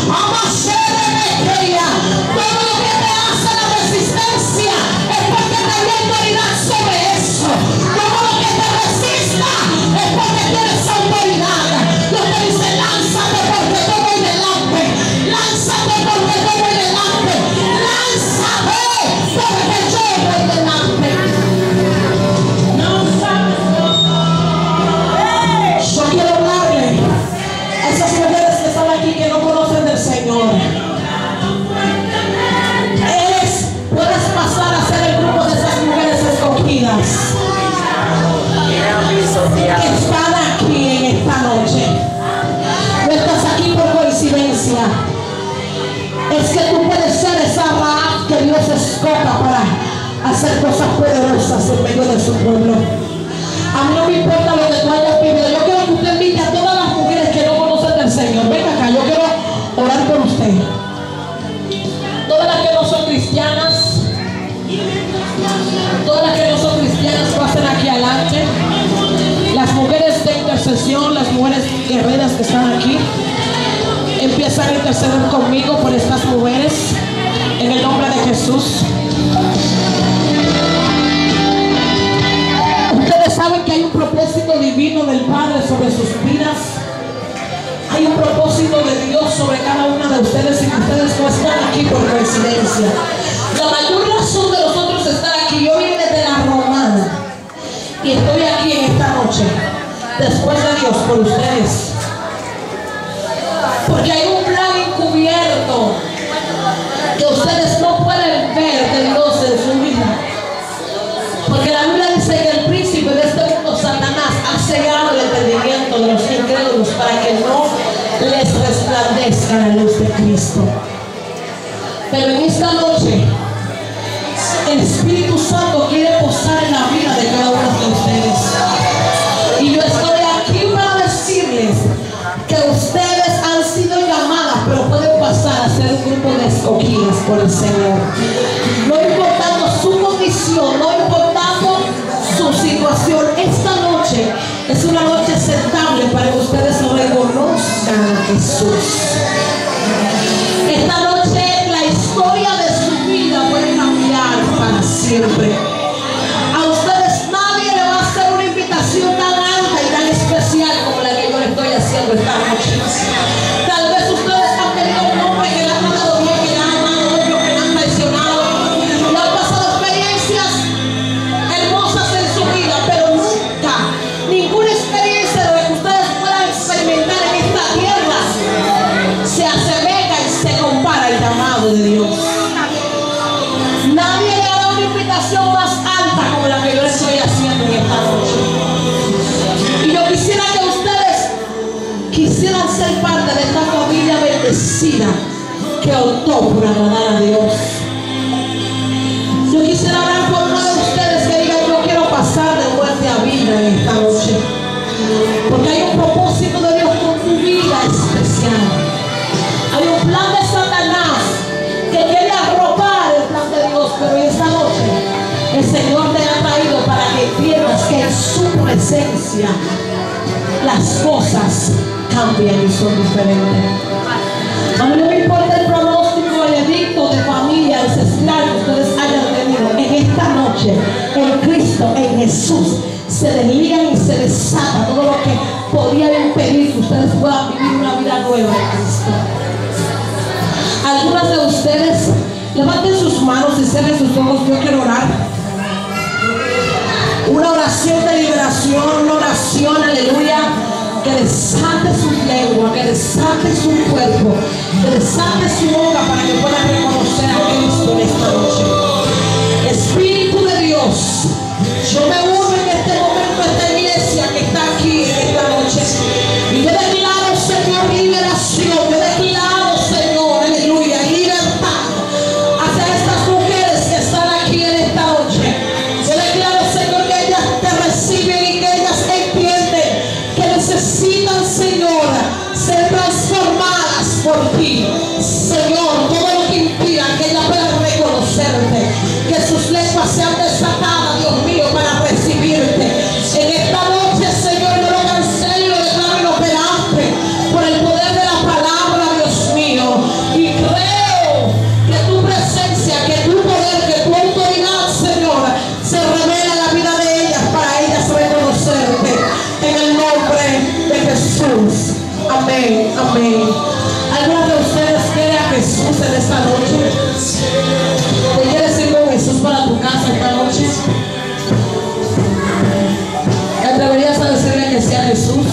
Todo lo que te hace la resistencia es porque te dio autoridad sobre eso. Todo lo que te resista es porque tienes autoridad. Dios te dice: lánzate porque yo voy delante. Lánzate porque yo voy delante. Lánzate porque yo voy delante. Yo quiero hablarle a esas mujeres que están aquí que no conocen del Señor. Puedes pasar a ser el grupo de esas mujeres escogidas que están aquí en esta noche. No estás aquí por coincidencia. Es que tú puedes ser esa Rahab que Dios escoja para hacer cosas poderosas en medio de su pueblo. A mí no me importa lo que tú hayas vivido. Yo quiero que usted invite a todas las mujeres que no conocen del Señor. Ven acá, yo quiero orar por usted. Todas las que no son cristianas, todas las que no son cristianas, pasen aquí adelante. Las mujeres de intercesión, las mujeres guerreras que están aquí, empiezan a interceder conmigo por estas mujeres en el nombre de Jesús. Ustedes saben que hay un propósito divino del Padre sobre sus vidas. Hay un propósito de Dios sobre cada una de ustedes y que ustedes no están aquí por coincidencia. La mayor razón de nosotros estar aquí, yo vine de la Romana y estoy aquí en esta noche después de Dios por ustedes, porque hay un plan encubierto que ustedes no pueden ver de Dios en su vida, porque la Biblia dice que el príncipe de este mundo, Satanás, ha cegado el entendimiento de los que suegros para que no les resplandezca la luz de Cristo. Pero en esta noche el Espíritu Santo quiere posar en la vida de cada uno de ustedes. Y yo estoy aquí para decirles que ustedes han sido llamadas, pero pueden pasar a ser un grupo de escogidas por el Señor. No importando su condición, no importando su situación, esta noche es una noche aceptable para que ustedes reconozcan a Jesús. Esta noche la historia de su vida puede cambiar para siempre. A ustedes nadie le va a hacer una invitación tan alta y tan especial como la que yo le estoy haciendo esta noche. Tal vez ustedes han tenido un hombre que le ha tratado bien, que le han amado, otro que le han traicionado, le han pasado experiencias hermosas en su vida, pero nunca, ninguna experiencia de lo que ustedes puedan experimentar en esta tierra se asemeja y se compara al llamado de Dios. Nadie le hará una invitación más alta como la que yo le estoy haciendo en esta noche. Y yo quisiera que ustedes quisieran ser parte de esta familia bendecida que optó por agradar a Dios. Yo quisiera hablar por uno de ustedes que digan: yo quiero pasar de muerte a vida en esta noche, porque hay un propósito de Dios con tu vida especial. Hay un plan de Satanás que quiere arrobar el plan de Dios, pero esta noche el Señor te ha traído para que entiendas que en su presencia las cosas cambian y son diferentes. A mí no me importa el pronóstico, el edicto de familia ancestral que ustedes hayan tenido. En esta noche, en Cristo, en Jesús, se desligan y se desata todo lo que podría impedir que ustedes puedan vivir una vida nueva en Cristo. Algunas de ustedes levanten sus manos y cierren sus ojos. Yo quiero orar una oración de liberación, una oración, aleluya, que desate su lengua, que desate su cuerpo, que desate su boca para que puedan reconocer a Cristo en esta noche. Espíritu de Dios, yo me uno en este momento a esta iglesia que está aquí en esta noche, y yo declaro, Señor, liberación. Yo declaro, Señor, aleluya, libertad hacia estas mujeres que están aquí en esta noche. Yo declaro, Señor, que ellas te reciben y que ellas entienden que necesitan, Señor, ser transformadas por ti. Señor, todo lo que impida que ellas puedan reconocerte, que sus lenguas sean desatadas, Dios mío, para recibirte. En esta noche, Señor, yo lo cancelo y lo declaro inoperante por el poder de la palabra, Dios mío. Y creo que tu presencia, que tu poder, que tu autoridad, Señor, se revela en la vida de ellas para ellas reconocerte. En el nombre de Jesús. Amén, amén. ¿Algunos de ustedes quieren a Jesús en esta noche? ¿Te quieres ir con Jesús para tu casa esta noche? ¿Te atreverías a decirle que sea Jesús?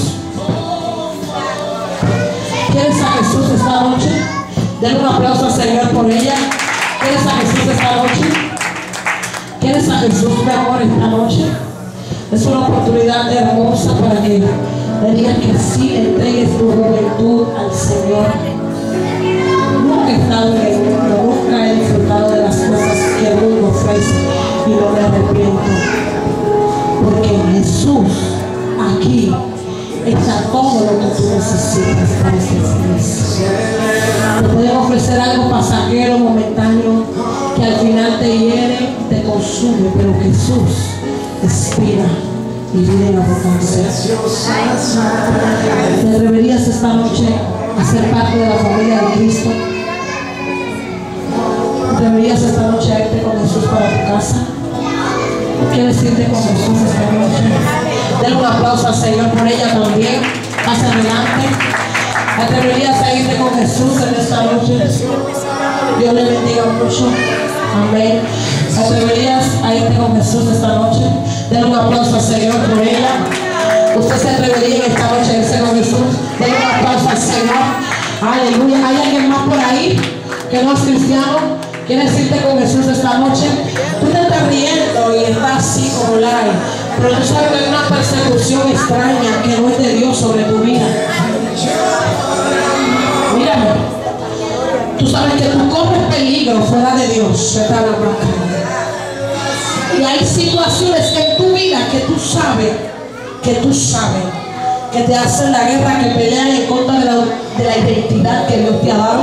¿Quieres a Jesús esta noche? Denle un aplauso al Señor por ella. ¿Quieres a Jesús esta noche? ¿Quieres a Jesús, mi amor, esta noche? Es una oportunidad hermosa para que le digas que sí, entregues tu juventud al Señor. Nunca he estado en el mundo, nunca he disfrutado de las cosas que el mundo ofrece y no me arrepiento. Porque en Jesús, aquí, está todo lo que tú necesitas para existir. Te pueden ofrecer algo pasajero, momentáneo, que al final te hiere, te consume, pero Jesús expira y vive en abundancia. ¿Te atreverías esta noche a ser parte de la familia de Cristo? ¿Te atreverías esta noche a irte con Jesús para tu casa? ¿Quieres irte con Jesús esta noche? Denle un aplauso al Señor por ella también. Más adelante. ¿Te atreverías a irte con Jesús en esta noche? Dios le bendiga mucho. Amén. ¿Te atreverías a irte con Jesús esta noche? Denle un aplauso al Señor por ella. ¿Usted se atrevería en esta noche a irse con Jesús? Denle un aplauso al Señor. Aleluya. ¿Hay alguien más por ahí que no es cristiano? ¿Quieres irte con Jesús esta noche? Tú te estás riendo y estás así como live, Pero tú sabes que hay una persecución extraña que no es de Dios sobre tu vida. Mírame, tú sabes que tú corres peligro fuera de Dios. Y hay situaciones en tu vida que tú sabes que te hacen la guerra, que pelean en contra de la identidad que Dios te ha dado.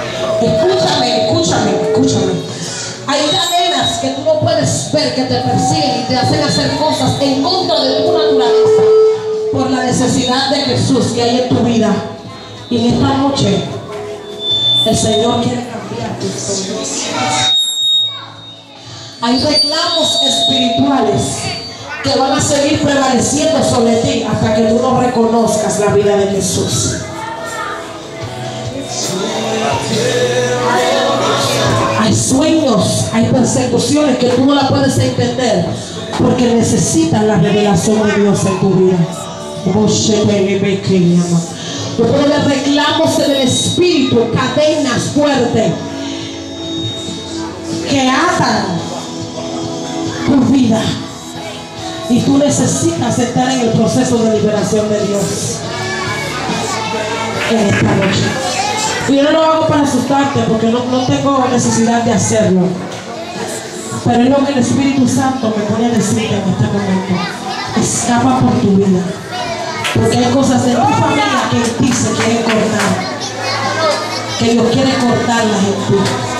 Escúchame. Hay cadenas que tú no puedes ver, que te persiguen y te hacen hacer cosas en contra de tu naturaleza por la necesidad de Jesús que hay en tu vida. Y en esta noche el Señor quiere cambiar tu historia. Hay reclamos espirituales que van a seguir prevaleciendo sobre ti hasta que tú no reconozcas la vida de Jesús. Hay sueños, hay persecuciones que tú no la puedes entender porque necesitas la revelación de Dios en tu vida. Tú puedes ver reclamos en el espíritu, cadenas fuertes que atan tu vida. Y tú necesitas estar en el proceso de liberación de Dios en esta noche. Y yo no lo hago para asustarte porque no tengo necesidad de hacerlo. Pero es lo que el Espíritu Santo me pone a decirte en este momento. Escapa por tu vida. Porque hay cosas de tu familia que en ti se quieren cortar. Que Dios quiere cortarlas en ti.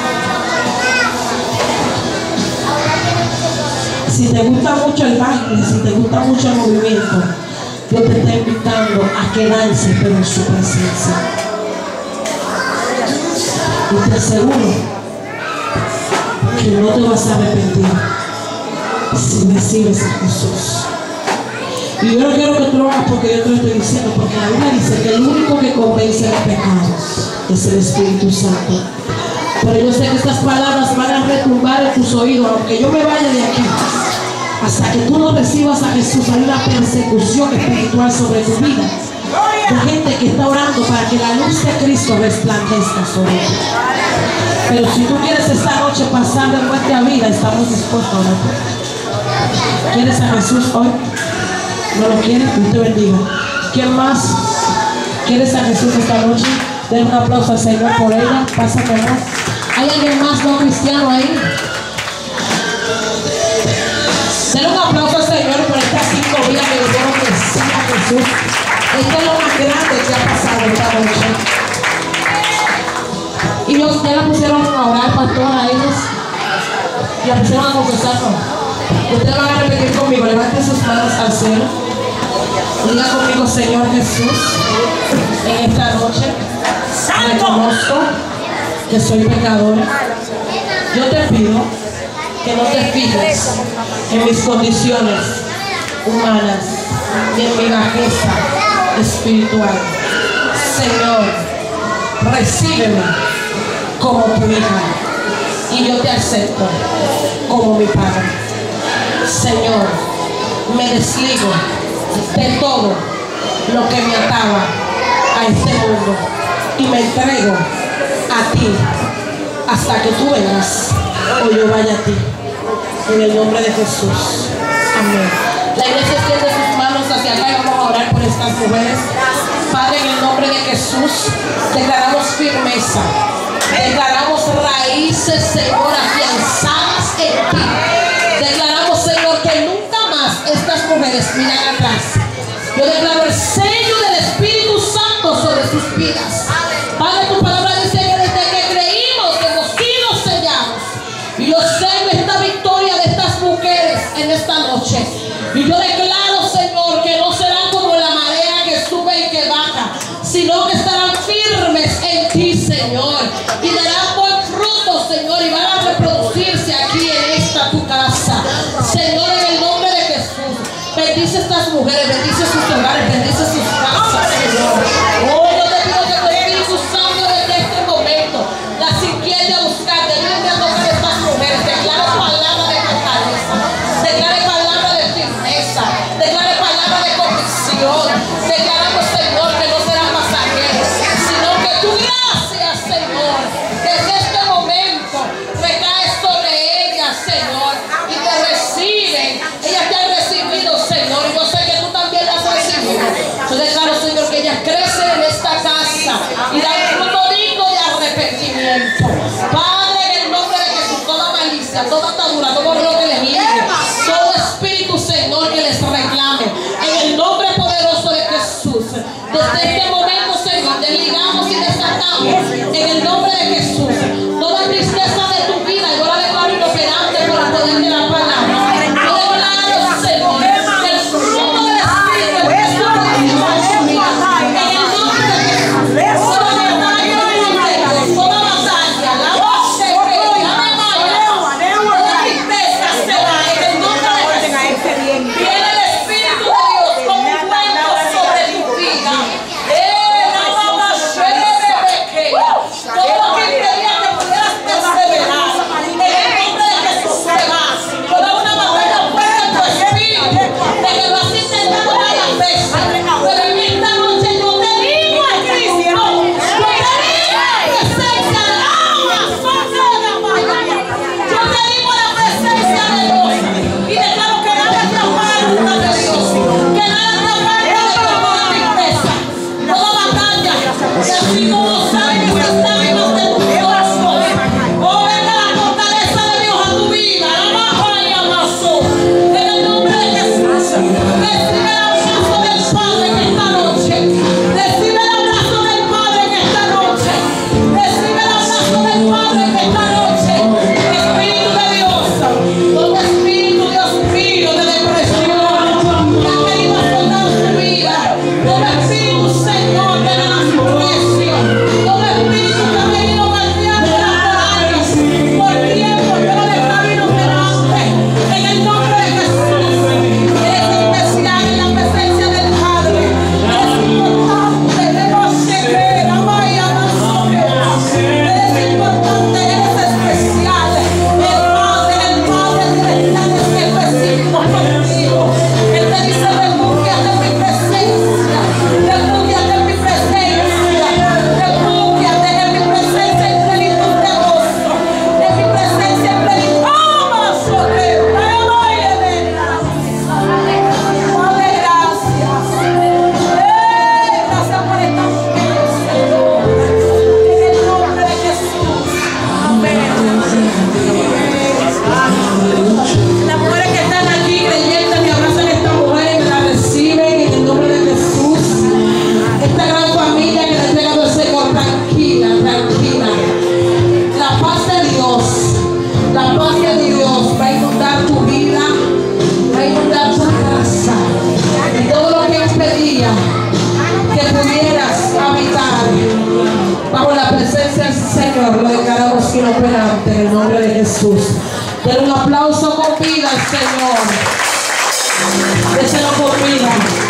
Si te gusta mucho el baile, si te gusta mucho el movimiento, Dios te está invitando a quedarse, pero en su presencia. Y te aseguro que no te vas a arrepentir si recibes a Jesús. Y yo no quiero que tú lo hagas porque yo te lo estoy diciendo, porque la Biblia dice que el único que convence del pecado es el Espíritu Santo. Pero yo sé que estas palabras van a retumbar en tus oídos, aunque yo me vaya de aquí. Hasta que tú no recibas a Jesús, hay una persecución espiritual sobre tu vida. De gente que está orando para que la luz de Cristo resplandezca sobre ti. Pero si tú quieres esta noche pasar de muerte a vida, estamos dispuestos a orar. ¿Quieres a Jesús hoy? ¿No lo quieres? Dios te bendiga. ¿Quién más? ¿Quieres a Jesús esta noche? Den un aplauso al Señor por ella. Pásame más. ¿Hay alguien más no cristiano ahí? Den un aplauso al Señor por estas 5 vidas que dijeron que sí a Jesús. Esto es lo más grande que ha pasado esta noche. Y ya la pusieron a orar, pastor, a ellos. Y la pusieron a confesarnos. Ustedes van a repetir conmigo. Levanten sus manos al cielo. Diga conmigo, Señor Jesús, en esta noche reconozco que soy pecador. Yo te pido que no te fijes en mis condiciones humanas ni en mi bajeza espiritual. Señor, recíbeme como tu hija y yo te acepto como mi padre. Señor, me desligo de todo lo que me ataba a este mundo y me entrego a ti hasta que tú vengas o yo vaya a ti, en el nombre de Jesús. Amén. La iglesia extiende sus manos hacia acá y vamos a orar por estas mujeres. Padre, en el nombre de Jesús declaramos firmeza, declaramos raíces, Señor, afianzadas en ti. Declaramos, Señor, que nunca más estas mujeres miran atrás. Yo declaro el sello del Espíritu Santo sobre sus vidas. Padre, tu palabra dice que desde que creímos hemos sido sellados. Y yo sello esta victoria de estas mujeres en esta noche. Y yo declaro, Señor, que no serán como la marea que sube y que baja, sino que estarán firmes en ti, Señor. Y darán buen fruto, Señor, y van a reproducirse aquí en esta tu casa. Señor, en el nombre de Jesús, bendice a estas mujeres, bendice sus hogares, bendice sus casas, Señor. Oh, yo te pido que tu Espíritu Santo desde este momento las inquiete a buscar, de irme a tocar a estas mujeres. Declare palabra de fortaleza, declare palabra de firmeza, declare palabra de convicción. Declaramos, Señor, que no serán pasajeros, sino que tu gracia, Señor, desde este momento recae sobre ellas, Señor, y te reciben. Ellas te han recibido, Señor, y yo sé que tú también las has recibido. Yo declaro, Señor, que ellas crecen en esta casa y dan fruto digno de arrepentimiento. Padre, en el nombre de Jesús, toda malicia, toda atadura, todo lo que les ligue, todo espíritu, Señor, que les reclame, en el nombre poderoso de Jesús, desde este momento, Señor, desligamos y desatamos, en el nombre de Jesús, toda tristeza de tu vida, yo la declaro inoperante por el poder de la palabra. Yo declaro, Señor, que el fruto del Espíritu es tu vida en su vida, en el nombre de Jesús. Toda batalla, la voz se ve, la memoria, toda tristeza se va, en el nombre de Jesús. Viene el Espíritu de Dios con un cuento sobre tu vida. Todo lo que impedía que pudieras perseverar, en el nombre de Jesús se va. Toda una batalla fuerte en tu espíritu, de que lo has intentado varias veces, pero en esta noche yo te digo a Cristo, yo te digo a la presencia de yo te digo a la presencia de Dios, y declaro que nada te aparta de Dios, que nada te aparta de toda tristeza, toda batalla, que así como los ángeles que están en los de tu corazón, oh, venga la fortaleza de Dios a tu vida, la baja y abrazo, en el nombre de Jesús. Recibe el abrazo del Padre en esta noche, recibe el abrazo del Padre en esta noche, recibe el abrazo del Padre en esta noche. Espíritu de Dios, todo espíritu, Dios mío, de depresión que ha querido azotar su vida, todo espíritu, Señor, de menosprecio, todo espíritu que ha venido golpeando las áreas por tiempo, yo lo declaro inoperante en el nombre de Jesús. Eres especial en la presencia del Padre, eres importante, debemos seguir, amar y amar sobre eres importante, eres especial. El Padre tiene planes específicos contigo. Él te dice, refúgiate en mi presencia, refúgiate en mi presencia, refúgiate en mi presencia en plenitud de gozo, en mi presencia en plenitud. Padre, gracias. Gracias por esta mujer, Señor, en el nombre de Jesús. Amén. Las mujeres que están aquí creyentes me abrazan a esta mujer y me la reciben en el nombre de Jesús. Esta gran familia que le ha entregado el Señor, tranquila, tranquila. La paz de Dios va a inundar tu vida, va a inundar tu casa. Y todo lo que impedía que pudieras habitar bajo la presencia del Señor, lo declaramos inoperante en el nombre de Jesús. Denle un aplauso con vida al Señor. Déselo con vida.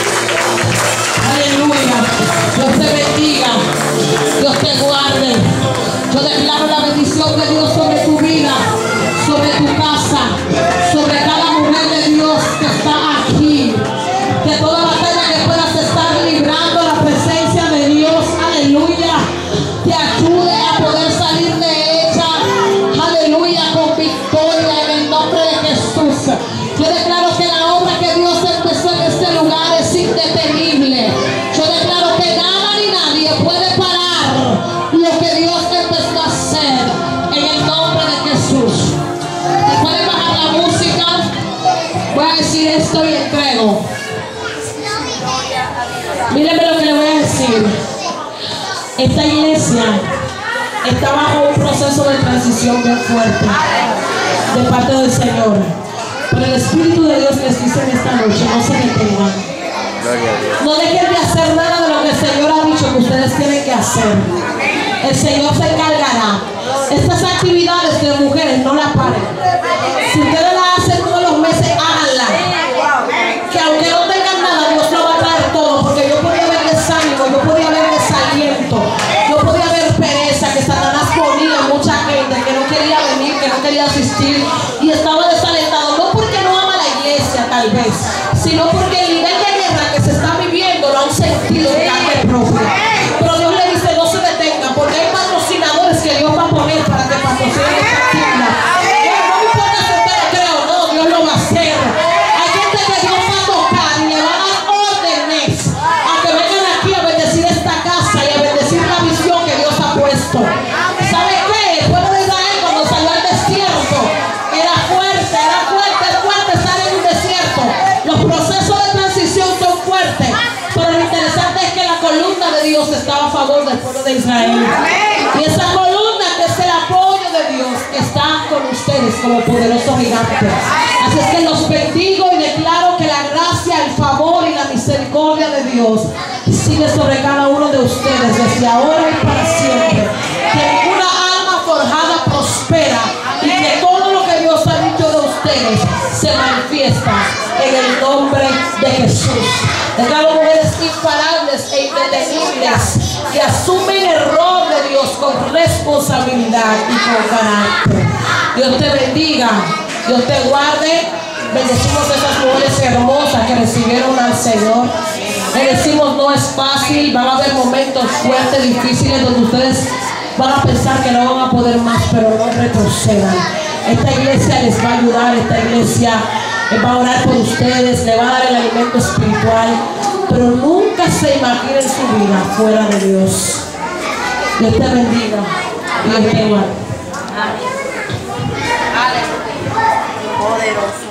Aleluya. Dios te bendiga. Dios te guarde. Yo declaro la bendición de Dios sobre tu vida, sobre tu casa, sobre cada mujer de Dios que está aquí. Que toda batalla que puedas estar librando, la presencia de Dios, aleluya, te ayude a poder salir de ella, aleluya, con victoria en el nombre de Jesús. Yo declaro que la obra que Dios empezó en este lugar es indetenible. Yo declaro que nada ni nadie puede parar lo que Dios empezó a hacer en el nombre de Jesús. ¿Y pueden bajar la música? Voy a decir esto y entrego. Mírenme lo que le voy a decir. Esta iglesia está bajo un proceso de transición bien fuerte de parte del Señor. Pero el Espíritu de Dios les dice en esta noche, no se detengan. No dejen de hacer nada de lo que el Señor ha dicho que ustedes tienen que hacer. El Señor se encargará. Estas actividades de mujeres no las paren. Si ustedes las hacen todos los meses, háganlas. Que aunque no tengan nada, Dios no va a traer todo. Porque yo podía ver desánimo, yo podía ver desaliento, yo podía ver pereza, que Satanás ponía a mucha gente que no quería venir, que no quería asistir y estaba desalentado. No porque no ama la iglesia tal vez, sino porque el nivel de guerra que se está viviendo lo han sentido en carne propia. Pero Dios le dice, no se detengan, porque hay patrocinadores que Dios va a poner para que patrocinen esta actividad. No importa si usted lo cree o no, Dios lo va a hacer. Hay gente que Dios va a tocar. estaba a favor del pueblo de Israel. Y esa columna, que es el apoyo de Dios, está con ustedes como poderoso gigante. Así es que los bendigo y declaro que la gracia, el favor y la misericordia de Dios sigue sobre cada uno de ustedes desde ahora y para siempre. Que ninguna alma forjada prospera y que todo lo que Dios ha dicho de ustedes se manifiesta en el nombre de Jesús. Declaro mujeres imparables e indetenibles que asumen el rol de Dios con responsabilidad y con carácter. Dios te bendiga, Dios te guarde. Bendecimos a esas mujeres hermosas que recibieron al Señor. Bendecimos, no es fácil, van a haber momentos fuertes, difíciles, donde ustedes van a pensar que no van a poder más, pero no retrocedan. Esta iglesia les va a ayudar, esta iglesia va a orar por ustedes, le va a dar el alimento espiritual, pero nunca se imaginen su vida fuera de Dios. Dios te bendiga y Dios te guarde. Poderoso.